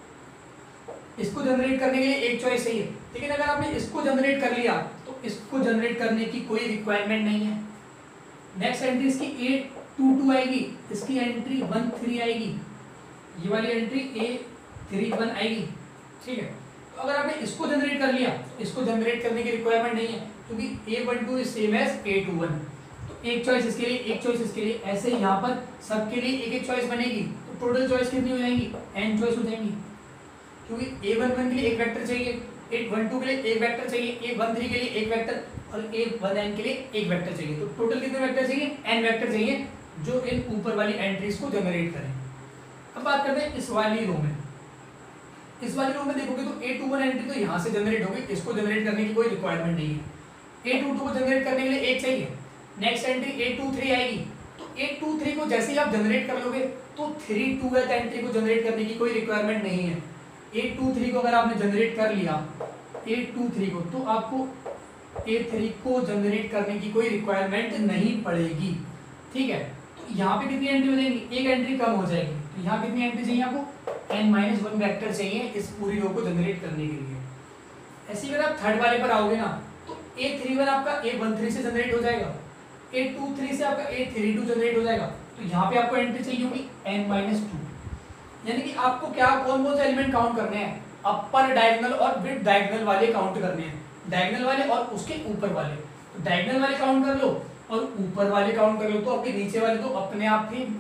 इसको जनरेट करने के लिए एक चॉइस चाहिए, लेकिन अगर आपने इसको जनरेट कर लिया तो इसको जनरेट करने की कोई रिक्वायरमेंट नहीं है। नेक्स्ट एंट्री इसकी a22 आएगी, इसकी एंट्री 13 आएगी, ये वाली एंट्री a31 आएगी, ठीक है। तो अगर आपने इसको जनरेट कर लिया तो इसको जनरेट करने की रिक्वायरमेंट नहीं है, क्योंकि a12 is same as a21। तो एक चॉइस इसके लिए, एक चॉइस इसके लिए, ऐसे यहाँ पर सबके लिए एक एक चॉइस बनेगी। तो टोटल चॉइस कितनी हो जाएंगी, n चॉइस हो जाएंगी, क्योंकि a11 के लिए एक वेक्टर चाहिए, a12 के लिए एक वेक्टर चाहिए, a13 के लिए एक वेक्टर और a1n के लिए एक वेक्टर चाहिए। तो टोटल कितने वेक्टर चाहिए, n वेक्टर चाहिए जो इन ऊपर वाली एंट्रीज को जनरेट करें। अब बात करते हैं इस वाली रो में। इस वाली रो में देखोगे तो a21 एंट्री तो यहाँ से जनरेट होगी, इसको जनरेट करने की कोई रिक्वायरमेंट नहीं है। a22 को जनरेट करने के लिए एक चाहिए, नेक्स्ट एंट्री a23 आएगी। तो a23 को जैसे ही आप जनरेट कर लोगे तो 32th एंट्री को जनरेट करने की कोई रिक्वायरमेंट नहीं है। a23 को अगर आपने जनरेट कर लिया, a23 को, तो आपको a3 को जनरेट करने की कोई रिक्वायरमेंट नहीं पड़ेगी, ठीक है। तो यहाँ पे कितनी एंट्री हो जाएगी, एक एंट्री कम हो जाएगी। तो यहाँ कितनी एंट्री चाहिए आपको, n-1 वेक्टर चाहिए इस पूरी रो को जनरेट करने के लिए। ऐसे ही अगर आप थर्ड वाले पर आओगे ना तो a31 आपका a13 से जनरेट हो जाएगा, a23 से आपका a32 जनरेट हो जाएगा। तो यहाँ पे आपको एंट्री चाहिए होगी n-2, यानी कि आपको क्या कौन कौन से एलिमेंट काउंट करने हैं, अपर डायगोनल और मिड डायगोनल वाले काउंट करने हैं, डायगोनल वाले और उसके ऊपर वाले। तो डायगोनल वाले काउंट कर लो और ऊपर वाले काउंट कर लो, तो आपके नीचे वाले तो अपने आप ही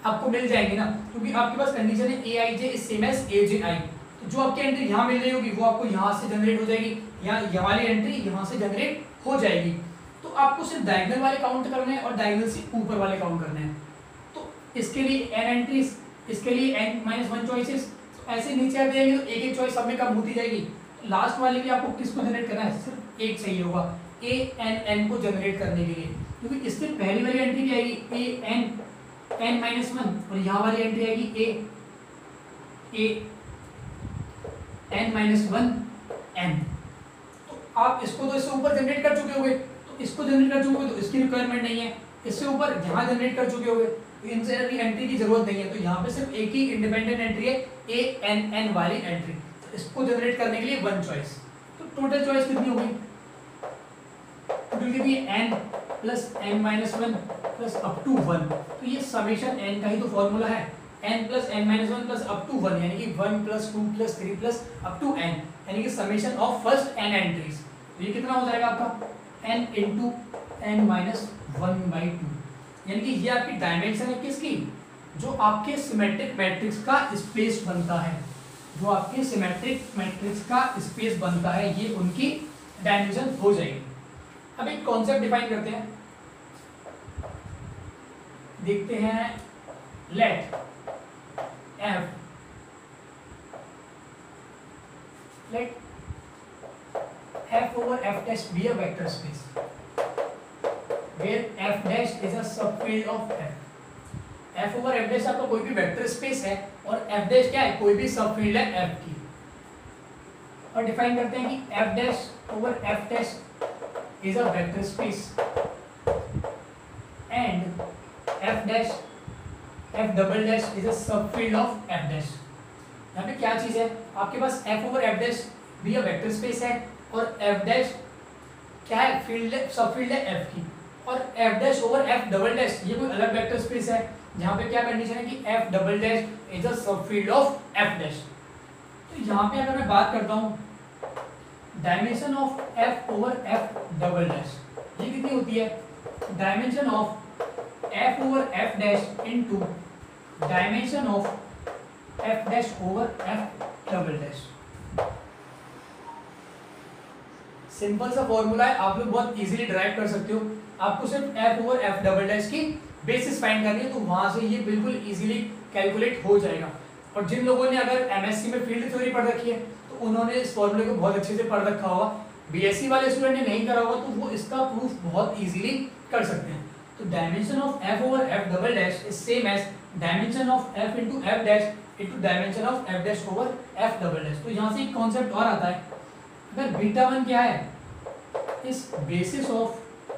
आपको मिल जाएंगे ना, क्योंकि आपके पास कंडीशन है aij is same as aj। तो जो आपकी एंट्री यहाँ मिल रही होगी वो आपको यहाँ से जनरेट हो जाएगी, यहाँ वाली एंट्री यहाँ से जनरेट हो जाएगी। तो आपको सिर्फ डायगोनल वाले काउंट करने हैं और डायगोनल से ऊपर वाले काउंट करने हैं। तो इसके लिए n एंट्रीज, इसके लिए n-1 चॉइसेस, तो ऐसे नीचे आ जाएंगे तो एक एक चॉइस सब में कम होती जाएगी। लास्ट वाले भी आपको किसको जनरेट करना है, सिर्फ एक चाहिए होगा a n को जनरेट करने के लिए, क्योंकि इससे पहली वाली एंट्री क्या आएगी n-1 और यहाँ वाली एंट्री आएगी n-1 n। तो आप इसको तो इससे ऊपर जनरेट कर चुके होंगे, तो इसको जनरेट कर चुके होंगे तो इसकी रिक्वायरमेंट नहीं है। इससे ऊपर यहाँ जनरेट कर चुके होंगे तो इनसे अभी एंट्री की जरूरत नहीं है, तो यहाँ पे सिर्फ एक ही इंडिपेंडेंट एंट्री है a n वाली एंट्री। तो इसको जनरेट करने के लिए 1 चॉइस। तो टोटल चॉइस कितनी होगी, टोटल कितनी है n plus n-1 plus up to 1। तो ये समेशन n का ही तो फॉर्मूला है, n plus n-1 plus up to 1, यानी कि 1 plus 2 plus 3 plus up to n, यानी कि summation of first n entries. तो ये कितना हो जाएगा आपका n इंटू n-1/2, यानी कि ये आपकी डायमेंशन है किसकी, जो आपके सिमेट्रिक मैट्रिक्स का स्पेस बनता है, जो आपके सिमेट्रिक मैट्रिक्स का स्पेस बनता है, ये उनकी डायमेंशन हो जाएगी। अब एक कॉन्सेप्ट डिफाइन करते हैं, देखते हैं। Let f over f dash be a vector space where f dash is a subfield of f। f over f dash आपका कोई भी वेक्टर स्पेस है और f dash क्या है, कोई भी सबफील्ड है f की। और डिफाइन करते हैं कि f dash over f dash is a vector space and f double dash is a subfield of f dash। यहाँ पे क्या चीज है, आपके पास f over f dash भी वेक्टर स्पेस है और f dash क्या है, फील्ड सबफील्ड है f की, और f dash over f double dash ये कोई अलग वेक्टर स्पेस है, जहाँ पे क्या कंडीशन है कि f double dash is a subfield of f dash। तो यहाँ पे अगर मैं बात करता हूँ dimension of f over f double dash, ये कितनी होती है, dimension of f over f dash into dimension of f dash over f double dash। Simple सा फॉर्मूला है, आप लोग बहुत इजीली ड्राइव कर सकते हो। आपको सिर्फ f over f double dash की बेसिस फाइंड करनी है, तो वहां से ये बिल्कुल इजीली कैलकुलेट हो जाएगा। और जिन लोगों ने अगर एमएससी में फील्ड थ्योरी पढ़ रखी है तो उन्होंने इस फॉर्मूले को बहुत अच्छे से पढ़ रखा होगा। बीएससी वाले स्टूडेंट ने नहीं करा होगा तो वो इसका प्रूफ बहुत इजीली कर सकते हैं। तो dimension of f over f double dash is same as dimension of f into f dash into dimension of f dash over f double dash। तो यहाँ से एक कॉन्सेप्ट और आता है, अगर बीटा 1 क्या है, इस बेसिस ऑफ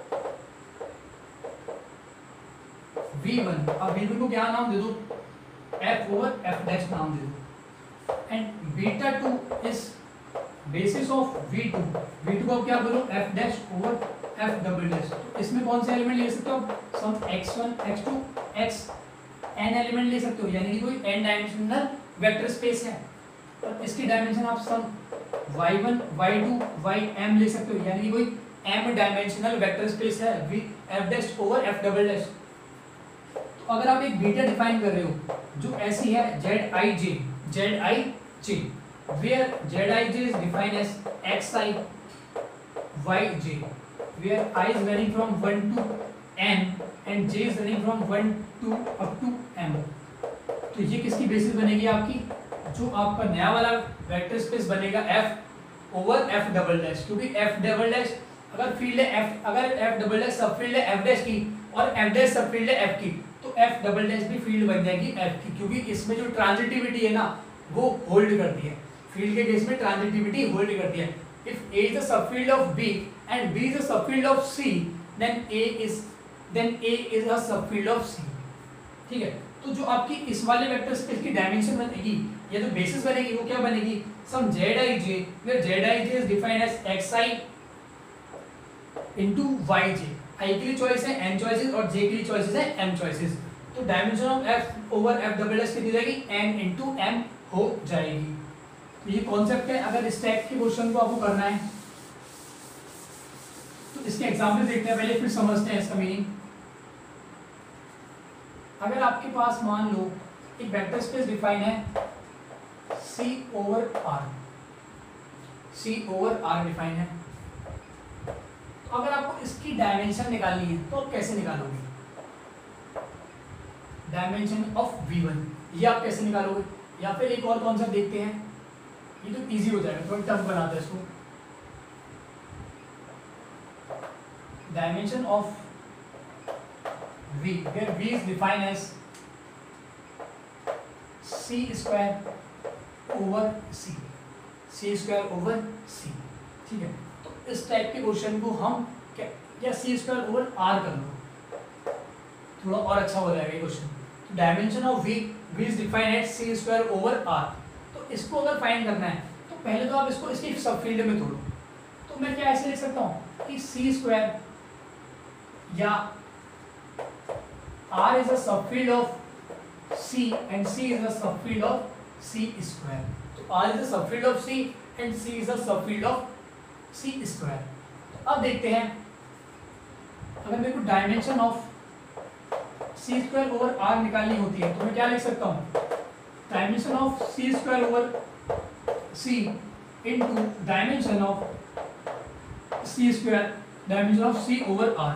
v1, अब v1 को क्या नाम दे दो, f over f dash नाम दे दो, एंड बीटा 2 इस बेसिस ऑफ v2, v2 को क्या बोलो, f dash over f double dash। तो इसमें कौन से एलिमेंट ले सकते हो, सम x1 x2 x n element ले सकते हो, यानी कि कोई n डायमेंशनल वेक्टर स्पेस है। और इसकी डायमेंशन आप सम y1 y2 ym ले सकते हो, यानी कि कोई m डायमेंशनल वेक्टर स्पेस है f dash over f double dash। तो अगर आप एक बीटा डिफाइन कर रहे हो जो ऐसी है zij where zij is defined as xi yj where I is running from 1 to n and j is running from 1 to up to m। तो ये किसकी बेसिस बनेगी आपकी, जो आपका नया वाला वेक्टर स्पेस बनेगा f over f double dash, क्योंकि f डबल डैश अगर फील्ड है f, अगर f double dash subfield है f डैश की और f डैश सब फील्ड है f की, तो f डबल डैश भी फील्ड बन जाएगी f की, क्योंकि इसमें जो ट्रांजिटिविटी है ना वो होल्ड करती है। फील्ड के केस में ट्रांजिटिविटी होल्ड करती है। If a is a subfield of b and b is a subfield of c then a is a subfield of c। ठीक है, तो जो आपकी इस वाले वेक्टर स्पेस की डायमेंशन बनेगी या जो बेसिस बनेगी वो क्या बनेगी, सम zij where zij is defined as xi into yj। i के लिए चॉइस है n चॉइसेस और j के लिए चॉइसेस है m चॉइसेस। तो dimension of f over f double dash कितनी जाएगी, n into m हो जाएगी। तो ये कॉन्सेप्ट है। अगर इस टाइप के क्वेश्चन को आपको करना है तो इसके एग्जांपल देखते हैं, पहले फिर समझते हैं इसका मीनिंग। अगर आपके पास मान लो एक वेक्टर स्पेस डिफाइन है C ओवर R डिफाइन है, तो अगर आपको इसकी डायमेंशन निकालनी है तो आप कैसे निकालोगे? डायमेंशन ऑफ V1 ये आप कैसे निकालोगे? या फिर एक और कॉन्सेप्ट देखते हैं, ये तो इजी हो जाएगा, थोड़ा टफ बनाते हैं इसको। Dimension of V, where V is defined as C square over C, C square over C, ठीक है। तो इस टाइप के क्वेश्चन को हम क्या C square over R कर लो, थोड़ा और अच्छा हो जाएगा ये question. Dimension of V is defined as C square over R, तो इसको अगर फाइंड करना है तो पहले तो आप इसको इसके सब फील्ड में तोड़ो। तो मैं क्या ऐसे लिख सकता हूँ कि C square या R is a subfield of C and C is a subfield of C square. तो R is a subfield of C and C is a subfield of C square. अब देखते हैं, अगर मेरे को dimension of C square over R निकालनी होती है तो मैं क्या लिख सकता हूँ? Dimension of C square over C into dimension of C square dimension of C over R।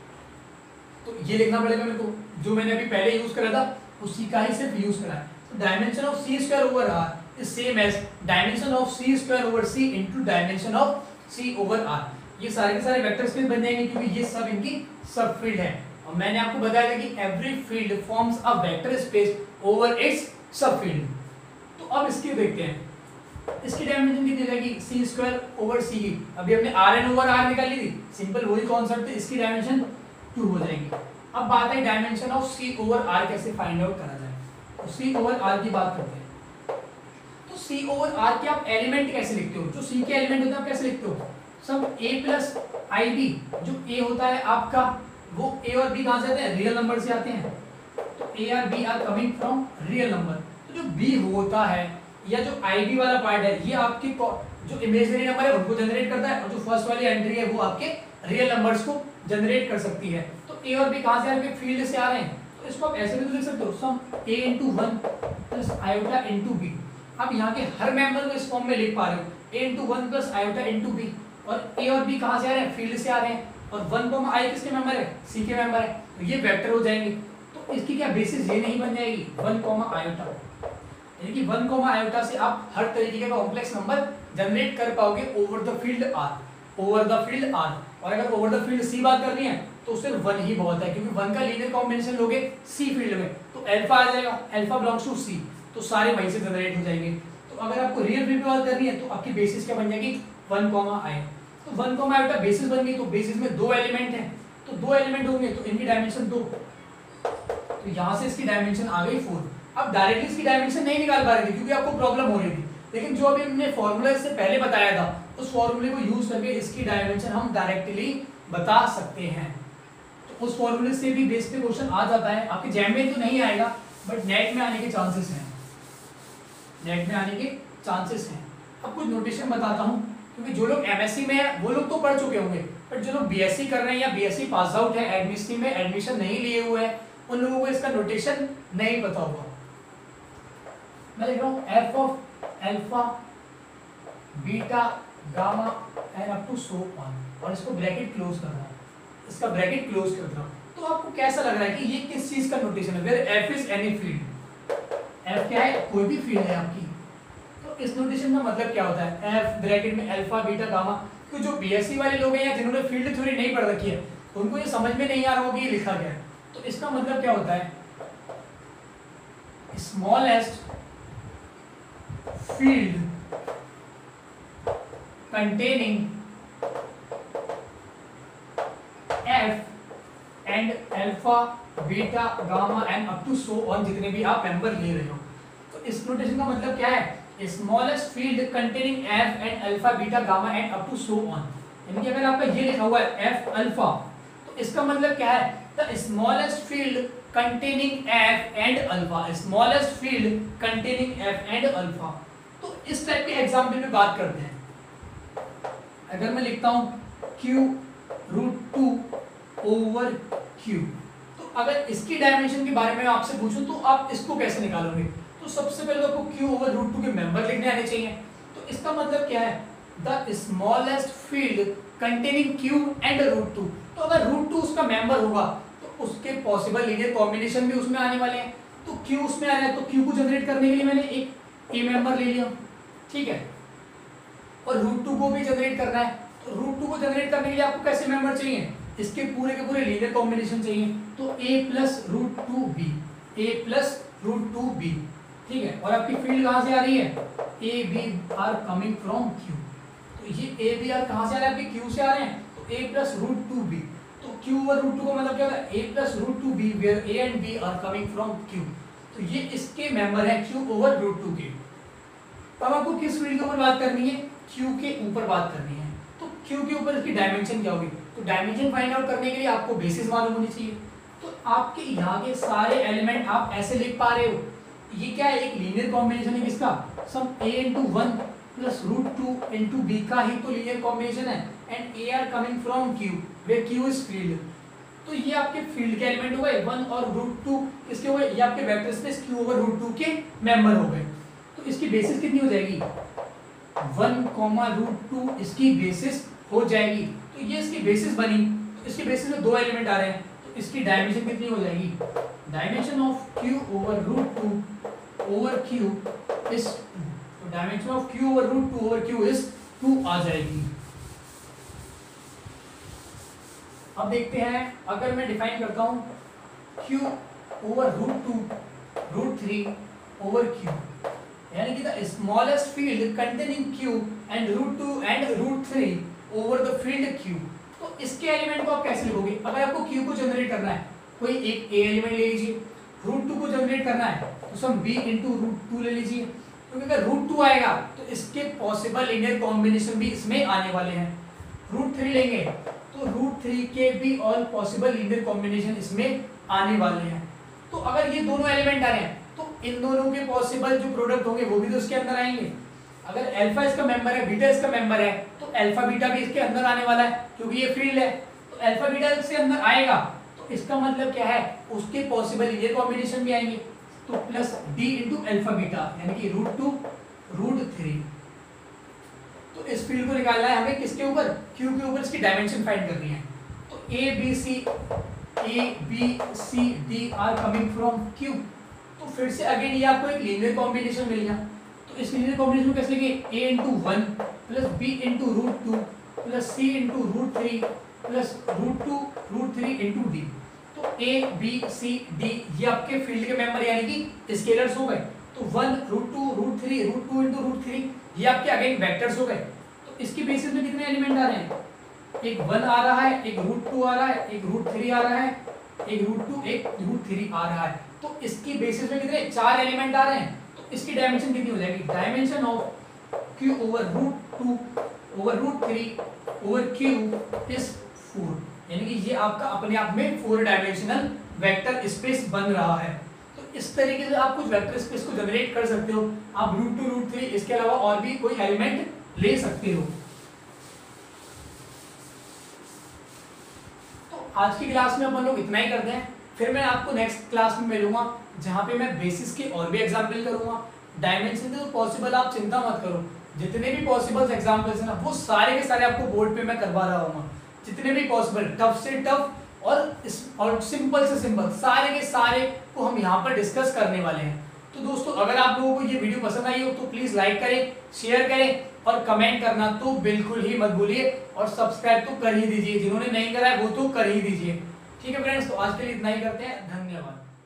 तो ये लिखना पड़ेगा मेरे को, जो मैंने अभी पहले यूज करा था उसी का ही सिर्फ यूज करा है। तो dimension of C square over R is same as dimension of C square over C into dimension of C over R। ये सारे के सारे वेक्टर स्पेस बन जाएंगे क्योंकि ये सब इनकी सब फील्ड है, और मैंने आपको बताया था कि every field forms a vector space over its subfield. तो अब इसकी देखते हैं, इसकी डायमेंशन कितनी रहेगी? C स्क्वायर ओवर C की, अभी हमने Rn ओवर R निकाली थी, सिंपल वही कॉन्सेप्ट है, इसकी डायमेंशन 2 हो जाएगी। अब बात है dimension of C over R कैसे फाइंड आउट करा जाए, तो C ओवर R की बात करते हैं। तो C ओवर R के आप एलिमेंट कैसे लिखते हो? जो C के एलिमेंट होते हैं आप कैसे लिखते हो? सब A प्लस IB, जो A होता है आपका, वो A और B कहाँ से आते हैं? रियल नंबर से आते हैं, तो A और B are coming from real number. तो जो B होता है या जो IB वाला पार्ट है, ये आपके जो इमेजिनरी नंबर है उनको जनरेट करता है, और जो फर्स्ट वाली एंट्री है वो आपके रियल नंबर्स को जनरेट कर सकती है। तो A और B कहाँ से आ रहे हैं? फील्ड से आ रहे हैं, तो इसको आप ऐसे भी तो लिख सकते हो, सम A into 1 plus iota into B। आप यहाँ के हर मेंबर को इस फॉर्म में लिख पा रहे हो, A into 1 plus iota into B, और A और B कहाँ से आ रहे हैं? फील्ड से आ रहे हैं, और 1, I किसके मेंबर है? C के मेंबर है, तो ये वेक्टर हो जाएंगे। तो इसकी क्या बेसिस ये नहीं बन जाएगी 1, iota, यानी कि 1, iota से आप हर तरीके का कॉम्प्लेक्स नंबर जनरेट कर पाओगे over the field R, over the field R। और अगर ओवर द फील्ड C बात करनी है तो सिर्फ 1 ही बहुत है, क्योंकि 1 का लीनियर कॉम्बिनेशन लोगे C फील्ड में तो अल्फा आ जाएगा, अल्फा बिलोंग्स टू C, तो सारे वहीं से जनरेट हो जाएंगे। तो अगर आपको रियल फील्ड की बात करनी है तो आपकी बेसिस क्या बन जाएगी? 1, I। तो 1, iota बेसिस बन गई, तो बेसिस में 2 एलिमेंट हैं, तो 2 एलिमेंट होंगे तो इनकी डायमेंशन 2, तो यहाँ से इसकी डायमेंशन आ गई 4। अब डायरेक्टली इसकी डायमेंशन नहीं निकाल पा रहे थे क्योंकि आपको प्रॉब्लम हो रही थी, लेकिन जो अभी हमने फॉर्मूला से पहले बताया था उस फॉर्मूले को यूज करके इसकी डायमेंशन हम डायरेक्टली बता सकते हैं। तो उस फॉर्मूले से भी बेस पे क्वेश्चन आ जाता है, आपके जैम में तो नहीं आएगा बट नेट में आने के चांसेस हैं, नेट में आने के चांसेस हैं। अब कुछ नोटेशन बताता हूँ, क्योंकि जो लोग MSc में है वो लोग तो पढ़ चुके होंगे, बट जो लोग BSc कर रहे हैं या BSc पास आउट है, एडमिशन में एडमिशन नहीं लिए हुए हैं, उन लोगों को इसका नोटेशन नहीं पता होगा। मैं लिख रहा हूँ f of alpha beta gamma and up to so on, और इसको ब्रैकेट क्लोज कर रहा हूँ, इसका ब्रैकेट क्लोज कर रहा हूँ। तो आपको कैसा लग रहा है कि ये किस चीज का नोटेशन है? Where f is any field, f क्या है? कोई भी फील्ड है आपकी। तो इस नोटेशन का मतलब क्या होता है? f ब्रैकेट में अल्फा बीटा गामा। तो जो BSc वाले लोग हैं या जिन्होंने फील्ड थ्योरी नहीं पढ़ रखी है उनको ये समझ में नहीं आ रहा होगा कि ये लिखा गया है। तो इसका मतलब क्या होता है? Smallest field containing f and alpha beta gamma and up to so on, जितने भी आप मेंबर ले रहे हो। तो इस नोटेशन का मतलब क्या है? Smallest field containing f and alpha beta gamma and up to so on, यानी कि अगर आपका ये लिखा हुआ है f अल्फा, तो इसका मतलब क्या है? The smallest field containing f and alpha, smallest field containing f and alpha। तो इस टाइप के एग्जाम्पल में बात करते हैं। अगर मैं लिखता हूं q रूट 2 ओवर q, तो अगर इसकी डायमेंशन के बारे में आपसे पूछूं तो आप इसको कैसे निकालोगे? तो सबसे पहले तो आपको q/√2 के मेंबर लिखने आने चाहिए। तो इसका मतलब क्या है? The smallest field containing q and √2। तो अगर √2 उसका मेंबर होगा तो उसके पॉसिबल लीनियर कॉम्बिनेशन भी उसमें आने वाले हैं। तो q उसमें आ रहा है, तो q को जनरेट करने के लिए मैंने एक a मेंबर ले लिया, ठीक है, और √2 को भी जनरेट करना है। तो √2 को जनरेट करने के लिए आपको कैसे मेंबर चाहिए? इसके पूरे के पूरे लीनियर कॉम्बिनेशन चाहिए। तो a plus √2b, a plus √2b, ठीक है। और आपकी फील्ड कहां से आ रही है? a b are coming from q। तो ये a b आर कहां से आ रहा है? आपके q से आ रहे हैं। तो a प्लस √2b, तो q/√2 का मतलब क्या होता है? a plus √2b where a and b are coming from q। तो ये इसके मेंबर है q/√2 के। अब आपको किस फील्ड के ऊपर बात करनी है? q के ऊपर बात करनी है। तो q के ऊपर इसकी डायमेंशन क्या होगी? तो डायमेंशन फाइंड आउट करने के लिए आपको बेसिस मालूम होनी चाहिए। तो आपके यहाँ के सारे एलिमेंट आप ऐसे लिख पा रहे हो, ये क्या है? एक लीनियर कॉम्बिनेशन है किसका? Sum a into 1 plus √2 into b का ही तो लीनियर कॉम्बिनेशन है। And a are coming from q where q is field. तो ये आपके फील्ड के एलिमेंट हो गए 1 और √2 किसके हो गए? ये आपके वेक्टर स्पेस q/√2 के मेंबर हो गए। तो इसकी बेसिस कितनी हो जाएगी? 1, √2 इसकी बेसिस हो जाएगी। तो ये इसकी बेसिस बनी। तो इसकी बेसिस में दो एलिमेंट आ रहे हैं, तो इसकी डायमेंशन कितनी हो जाएगी? Dimension of q/√2 over q is 2। तो dimension of q/√2 over q is 2 आ जाएगी। अब देखते हैं, अगर मैं डिफाइन करता हूं q/√2 √3 ओवर q, यानी कि the smallest field containing q and √2 and √3 over the field q। तो इसके एलिमेंट को आप कैसे लिखोगे? अगर आपको q को जनरेट करना है, कोई एक a एलिमेंट ले लीजिए। √2 को जनरेट करना है तो सम b into √2 ले लीजिए, क्योंकि अगर √2 आएगा तो इसके पॉसिबल लीनियर कॉम्बिनेशन भी इसमें आने वाले हैं। √3 लेंगे तो √3 के भी ऑल पॉसिबल लीनियर कॉम्बिनेशन इसमें आने वाले हैं। तो अगर ये दोनों एलिमेंट आ रहे हैं तो इन दोनों के पॉसिबल जो प्रोडक्ट होंगे वो भी तो इसके अंदर आएंगे। अगर अल्फा इसका मेंबर है, बीटा इसका मेंबर है, तो अल्फा बीटा भी इसके अंदर आने वाला है, क्योंकि ये फील्ड है। तो अल्फा बीटा इसके अंदर आएगा तो इसका मतलब क्या है? उसके पॉसिबल लीनियर कॉम्बिनेशन भी आएंगे। तो plus d into alpha beta, यानी कि √2 √3। तो इस फील्ड को निकालना है हमें किसके ऊपर? q के ऊपर इसकी डायमेंशन फाइंड करनी है। तो a b c d are coming from q। तो फिर से अगेन ये आपको एक लीनियर कॉम्बिनेशन मिल गया। तो इस लीनियर कॉम्बिनेशन को कैसे लिखेंगे? a into 1 plus b into √2 plus c into √3 plus √2 √3 into d। तो a b c d ये आपके फील्ड के मेंबर यानी कि स्केलर्स हो गए। तो 1 √2 √3 √2 into √3 ये आपके अगेन वेक्टर्स हो गए। तो इसकी बेसिस में कितने एलिमेंट आ रहे हैं? एक 1 आ रहा है, एक √2 आ रहा है, एक √3 आ रहा है, एक √2 एक √3 आ रहा है। तो इसकी बेसिस में कितने? 4 एलिमेंट आ रहे हैं। तो इसकी डायमेंशन कितनी हो जाएगी? Dimension of q/√2 over √3 over q is 4, यानी कि ये आपका अपने आप में 4 डायमेंशनल वेक्टर स्पेस बन रहा है। तो इस तरीके से आप कुछ वेक्टर स्पेस को जनरेट कर सकते हो। आप √2 √3 इसके अलावा और भी कोई एलिमेंट ले सकते हो। तो आज की क्लास में अपन लोग इतना ही करते हैं, फिर मैं आपको नेक्स्ट क्लास में मिलूंगा जहां पे मैं बेसिस के और भी एग्जाम्पल करूंगा। डायमेंशन तो पॉसिबल, आप चिंता मत करो, जितने भी पॉसिबल एग्जाम्पल्स हैं ना वो सारे के सारे आपको बोर्ड पे मैं करवा रहा हूँ। जितने भी पॉसिबल टफ से टफ और सिंपल से सिंपल सारे के सारे को हम यहाँ पर डिस्कस करने वाले हैं। तो दोस्तों, अगर आप लोगों को ये वीडियो पसंद आई हो तो प्लीज लाइक करें, शेयर करें और कमेंट करना तो बिल्कुल ही मत भूलिए, और सब्सक्राइब तो कर ही दीजिए, जिन्होंने नहीं करा है वो तो कर ही दीजिए। ठीक है फ्रेंड्स, तो आज के लिए इतना ही करते हैं। धन्यवाद।